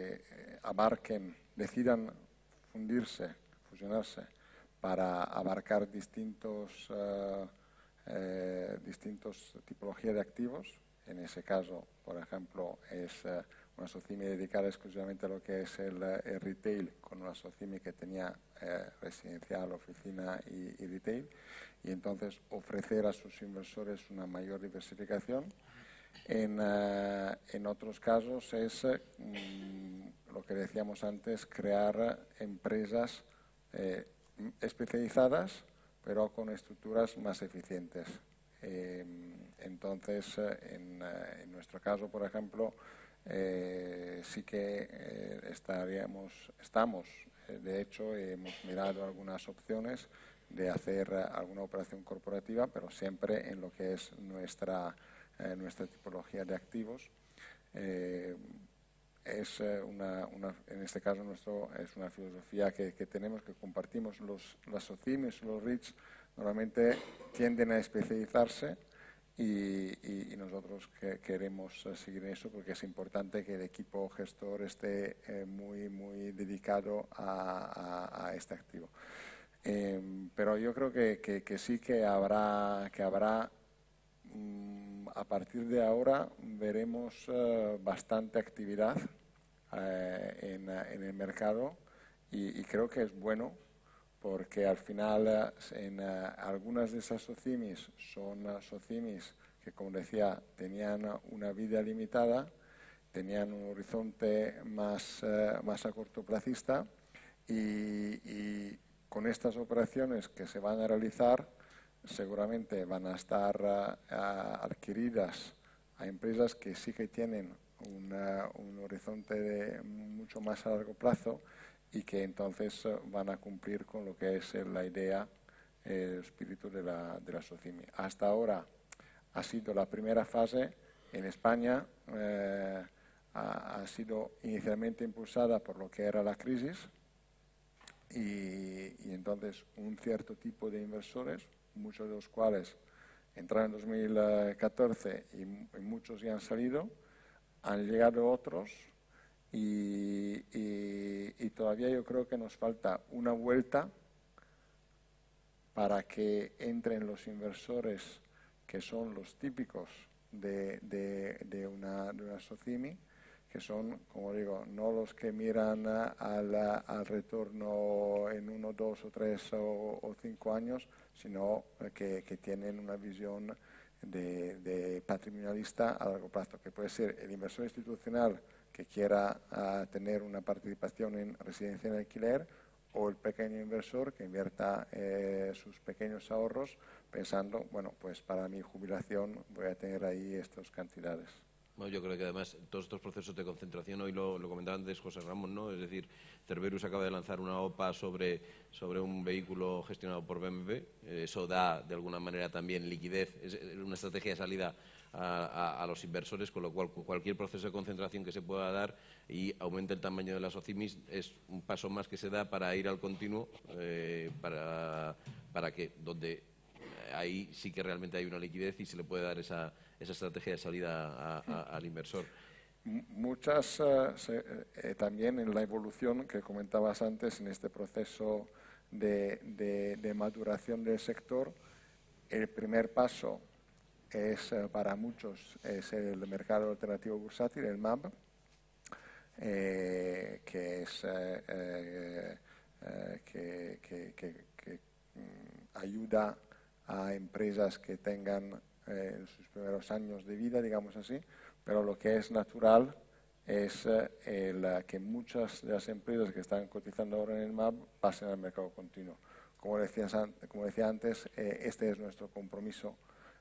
decidan fusionarse para abarcar distintos tipologías de activos. En ese caso, por ejemplo, es una SOCIMI dedicada exclusivamente a lo que es el retail, con una SOCIMI que tenía residencial, oficina y retail, y entonces ofrecer a sus inversores una mayor diversificación. En otros casos es lo que decíamos antes, crear empresas especializadas, pero con estructuras más eficientes. Entonces, en nuestro caso, por ejemplo, sí que estamos, de hecho, hemos mirado algunas opciones de hacer alguna operación corporativa, pero siempre en lo que es nuestra tipología de activos. En este caso es una filosofía que tenemos, que compartimos. Las SOCIMIs, los REITs, normalmente tienden a especializarse y nosotros queremos seguir en eso porque es importante que el equipo gestor esté muy dedicado a este activo. Pero yo creo que sí que habrá a partir de ahora veremos bastante actividad en el mercado y creo que es bueno porque al final algunas de esas SOCIMIs son SOCIMIs que, como decía, tenían una vida limitada, tenían un horizonte más a cortoplacista y con estas operaciones que se van a realizar seguramente van a estar adquiridas a empresas que sí que tienen un horizonte mucho más a largo plazo y que entonces van a cumplir con lo que es la idea, el espíritu de la SOCIMI. Hasta ahora ha sido la primera fase en España, ha sido inicialmente impulsada por lo que era la crisis y entonces un cierto tipo de inversores, muchos de los cuales entraron en 2014 y muchos ya han salido, han llegado otros y todavía yo creo que nos falta una vuelta para que entren los inversores que son los típicos de una SOCIMI, que son, como digo, no los que miran al retorno en 1, 2 o 3 o 5 años, sino que tienen una visión de patrimonialista a largo plazo, que puede ser el inversor institucional que quiera tener una participación en residencia en alquiler o el pequeño inversor que invierta sus pequeños ahorros pensando, bueno, pues para mi jubilación voy a tener ahí estas cantidades. Bueno, yo creo que además todos estos procesos de concentración, hoy lo comentaba antes José Ramón, ¿no? Es decir, Cerberus acaba de lanzar una OPA sobre un vehículo gestionado por BMW. Eso da de alguna manera también liquidez, es una estrategia de salida a los inversores, con lo cual cualquier proceso de concentración que se pueda dar y aumente el tamaño de las SOCIMIs es un paso más que se da para ir al continuo, para que donde ahí sí que realmente hay una liquidez y se le puede dar esa estrategia de salida al inversor. Muchas también en la evolución que comentabas antes, en este proceso de maduración del sector, el primer paso es para muchos es el mercado alternativo bursátil, el MAB, que es que ayuda a empresas que tengan en sus primeros años de vida, digamos así, pero lo que es natural es que muchas de las empresas que están cotizando ahora en el MAB pasen al mercado continuo. Como decía antes, este es nuestro compromiso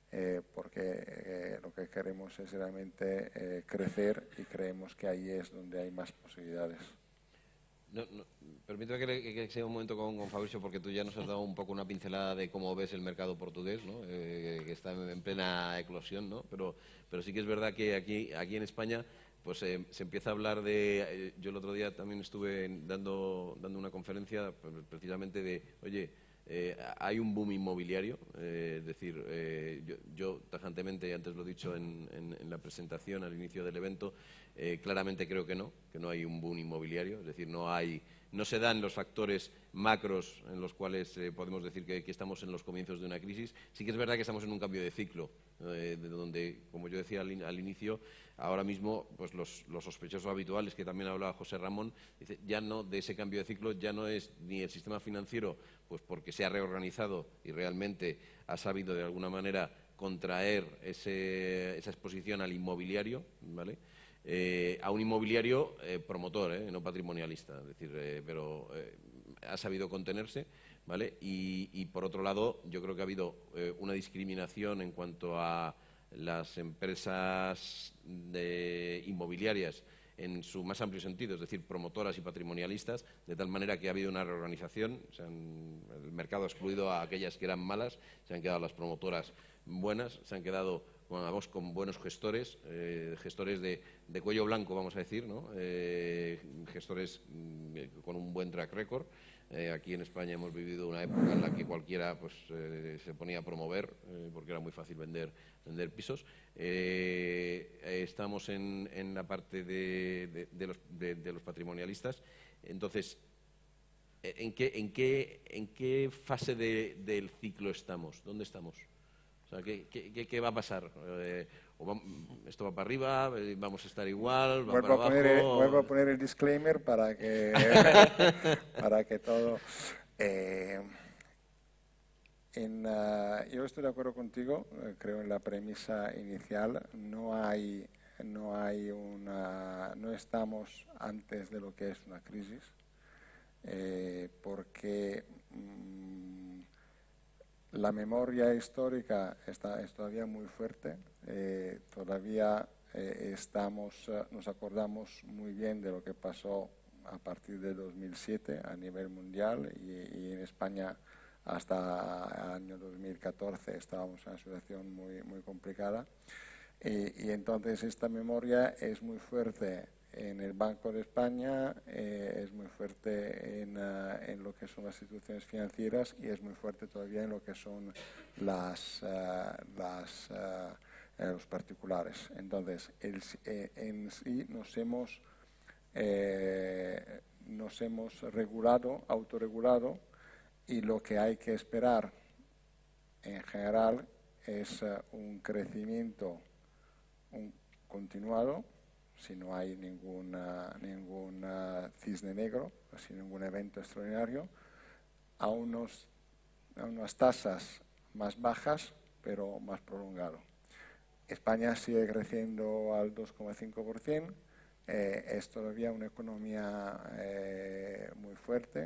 porque lo que queremos es realmente crecer y creemos que ahí es donde hay más posibilidades. Permíteme que sea un momento con Fabricio, porque tú ya nos has dado un poco una pincelada de cómo ves el mercado portugués, ¿no? Que está en plena eclosión, ¿no? Pero sí que es verdad que aquí en España pues se empieza a hablar de... yo el otro día también estuve dando una conferencia precisamente de, oye, hay un boom inmobiliario, es decir, yo tajantemente, antes lo he dicho en la presentación al inicio del evento, claramente creo que no hay un boom inmobiliario, es decir, no se dan los factores macros en los cuales podemos decir que estamos en los comienzos de una crisis. Sí que es verdad que estamos en un cambio de ciclo, de donde, como yo decía al inicio, ahora mismo pues los sospechosos habituales, que también hablaba José Ramón, dice, ya no de ese cambio de ciclo, ya no es ni el sistema financiero, pues porque se ha reorganizado y realmente ha sabido de alguna manera contraer esa exposición al inmobiliario, ¿vale? A un inmobiliario promotor, no patrimonialista, es decir, pero ha sabido contenerse, ¿vale? Y por otro lado, yo creo que ha habido una discriminación en cuanto a las empresas inmobiliarias en su más amplio sentido, es decir, promotoras y patrimonialistas, de tal manera que ha habido una reorganización, el mercado ha excluido a aquellas que eran malas, se han quedado las promotoras buenas, se han quedado con buenos gestores, gestores de cuello blanco, vamos a decir, ¿no? Gestores con un buen track record. Aquí en España hemos vivido una época en la que cualquiera pues, se ponía a promover, porque era muy fácil vender pisos. Estamos en la parte de los patrimonialistas. Entonces, ¿en qué fase del ciclo estamos? ¿Dónde estamos? O sea, ¿qué va a pasar? ¿Esto va para arriba? ¿Vamos a estar igual? ¿Va para abajo? Vuelvo a poner el disclaimer para que, para que todo... yo estoy de acuerdo contigo, creo en la premisa inicial. No estamos antes de lo que es una crisis, porque la memoria histórica es todavía muy fuerte, todavía nos acordamos muy bien de lo que pasó a partir de 2007 a nivel mundial y en España hasta el año 2014 estábamos en una situación muy complicada. Y entonces esta memoria es muy fuerte en el Banco de España, es muy fuerte en lo que son las instituciones financieras y es muy fuerte todavía en lo que son los particulares. Entonces, en sí nos hemos autorregulado, y lo que hay que esperar en general es un crecimiento continuado, si no hay ningún cisne negro, sin ningún evento extraordinario, a unas tasas más bajas, pero más prolongado. España sigue creciendo al 2,5%, es todavía una economía muy fuerte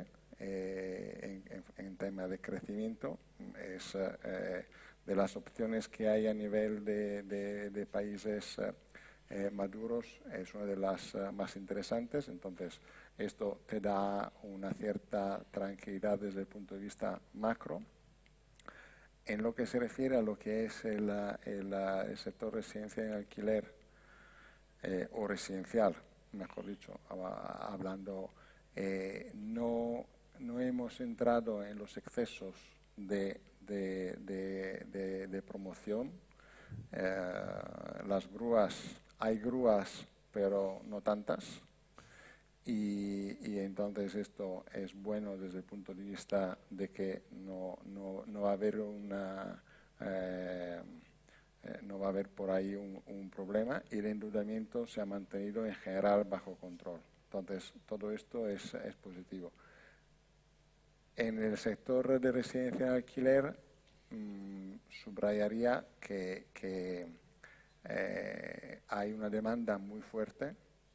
en tema de crecimiento. Es de las opciones que hay a nivel de países maduros, es una de las más interesantes. Entonces, esto te da una cierta tranquilidad desde el punto de vista macro. En lo que se refiere a lo que es el sector residencial en alquiler, o residencial, mejor dicho, hablando, no hemos entrado en los excesos de promoción. Las grúas, hay grúas, pero no tantas. Y entonces esto es bueno desde el punto de vista de que no va a haber no va a haber por ahí un problema, y el endeudamiento se ha mantenido en general bajo control. Entonces todo esto es positivo. En el sector de residencia de alquiler subrayaría que hay una demanda muy fuerte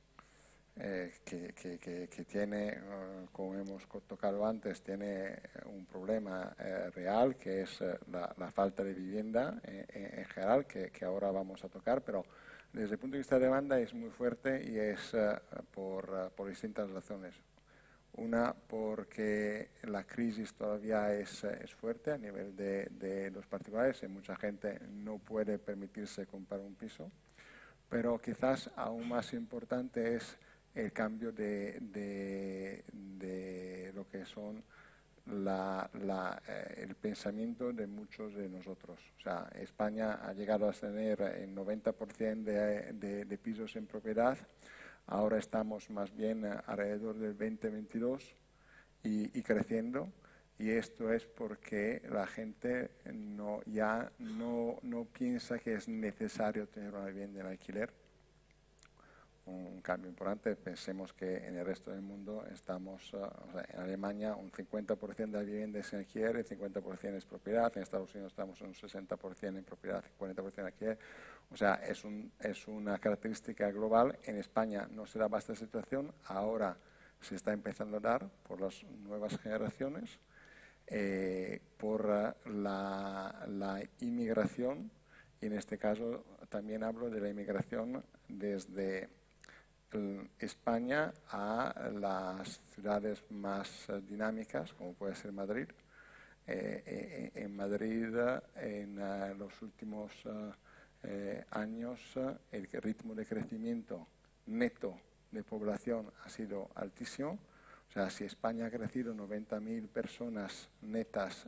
que tiene, como hemos tocado antes, tiene un problema real, que es la falta de vivienda en general, que ahora vamos a tocar, pero desde el punto de vista de demanda es muy fuerte y es por distintas razones. Una, porque la crisis todavía es fuerte a nivel de los particulares y mucha gente no puede permitirse comprar un piso, pero quizás aún más importante es el cambio de lo que son el pensamiento de muchos de nosotros. O sea, España ha llegado a tener el 90% de pisos en propiedad. Ahora estamos más bien alrededor del 20-22 y creciendo. Y esto es porque la gente ya no piensa que es necesario tener una vivienda en alquiler. Un cambio importante. Pensemos que en el resto del mundo estamos, o sea, en Alemania un 50% de la vivienda es en alquiler, el 50% es propiedad. En Estados Unidos estamos en un 60% en propiedad, 40% en alquiler. O sea, es una característica global. En España no se daba esta situación, ahora se está empezando a dar por las nuevas generaciones, por la inmigración, y en este caso también hablo de la inmigración desde España a las ciudades más dinámicas, como puede ser Madrid. En Madrid, en los últimos años, el ritmo de crecimiento neto de población ha sido altísimo. O sea, si España ha crecido 90.000 personas netas,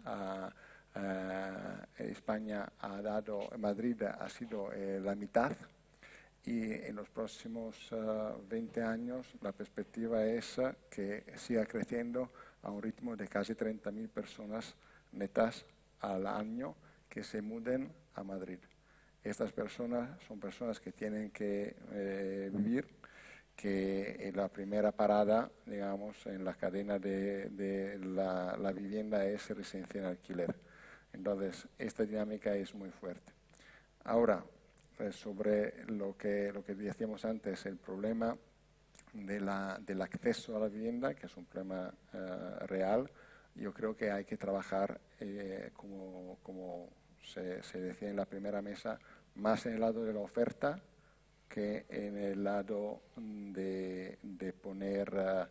Madrid ha sido la mitad. Y en los próximos 20 años la perspectiva es que siga creciendo a un ritmo de casi 30.000 personas netas al año que se muden a Madrid. Estas personas son personas que tienen que vivir, que la primera parada, digamos, en la cadena de la vivienda es residencia en alquiler. Entonces, esta dinámica es muy fuerte. Ahora, sobre lo que decíamos antes, el problema del acceso a la vivienda, que es un problema real, yo creo que hay que trabajar, como se decía en la primera mesa, más en el lado de la oferta que en el lado de poner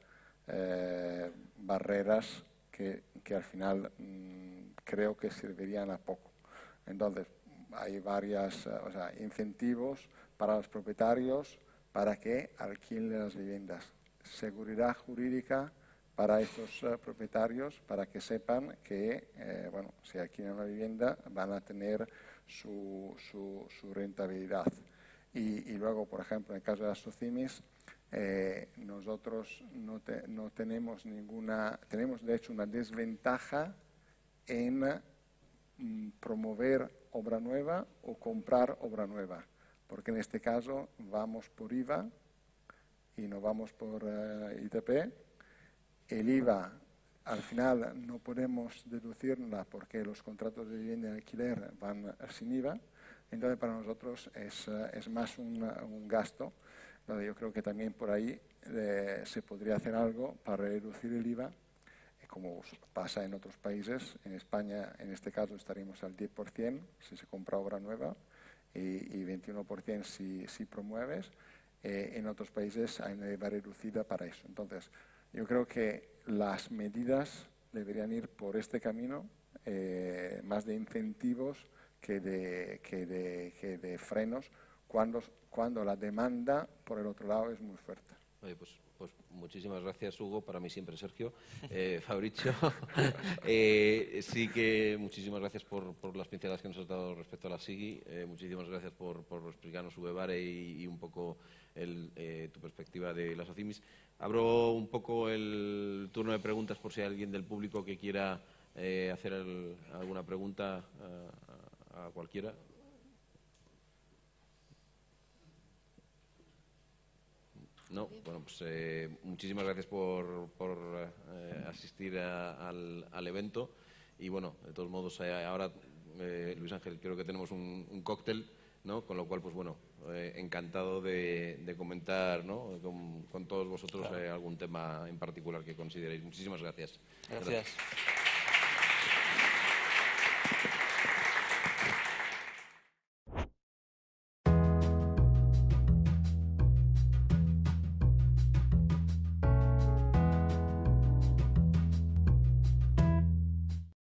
barreras que al final creo que servirían a poco. Entonces, hay varios incentivos para los propietarios para que alquilen las viviendas. Seguridad jurídica para estos propietarios, para que sepan que si alquilan una vivienda van a tener su rentabilidad. Y luego, por ejemplo, en el caso de las SOCIMIs, nosotros no tenemos tenemos de hecho una desventaja en promover obra nueva o comprar obra nueva, porque en este caso vamos por IVA y no vamos por ITP. El IVA al final no podemos deducirla porque los contratos de vivienda en alquiler van sin IVA, entonces para nosotros es más un gasto. Entonces yo creo que también por ahí se podría hacer algo para reducir el IVA, como pasa en otros países. En España, en este caso, estaríamos al 10% si se compra obra nueva y 21% si promueves. En otros países hay una IVA reducida para eso. Entonces, yo creo que las medidas deberían ir por este camino, más de incentivos que de frenos, cuando la demanda, por el otro lado, es muy fuerte. Oye, pues muchísimas gracias, Hugo. Para mí siempre Sergio. Fabricio, sí que muchísimas gracias por las pinceladas que nos has dado respecto a la SIGI. Muchísimas gracias por explicarnos Uvebare y un poco tu perspectiva de las OCIMIS. Abro un poco el turno de preguntas por si hay alguien del público que quiera hacer alguna pregunta a cualquiera. No, bueno, pues muchísimas gracias por asistir al evento y bueno, de todos modos ahora Luis Ángel, creo que tenemos un cóctel, ¿no? Con lo cual, pues bueno, encantado de comentar, ¿no? con todos vosotros algún tema en particular que consideréis. Muchísimas gracias. Gracias.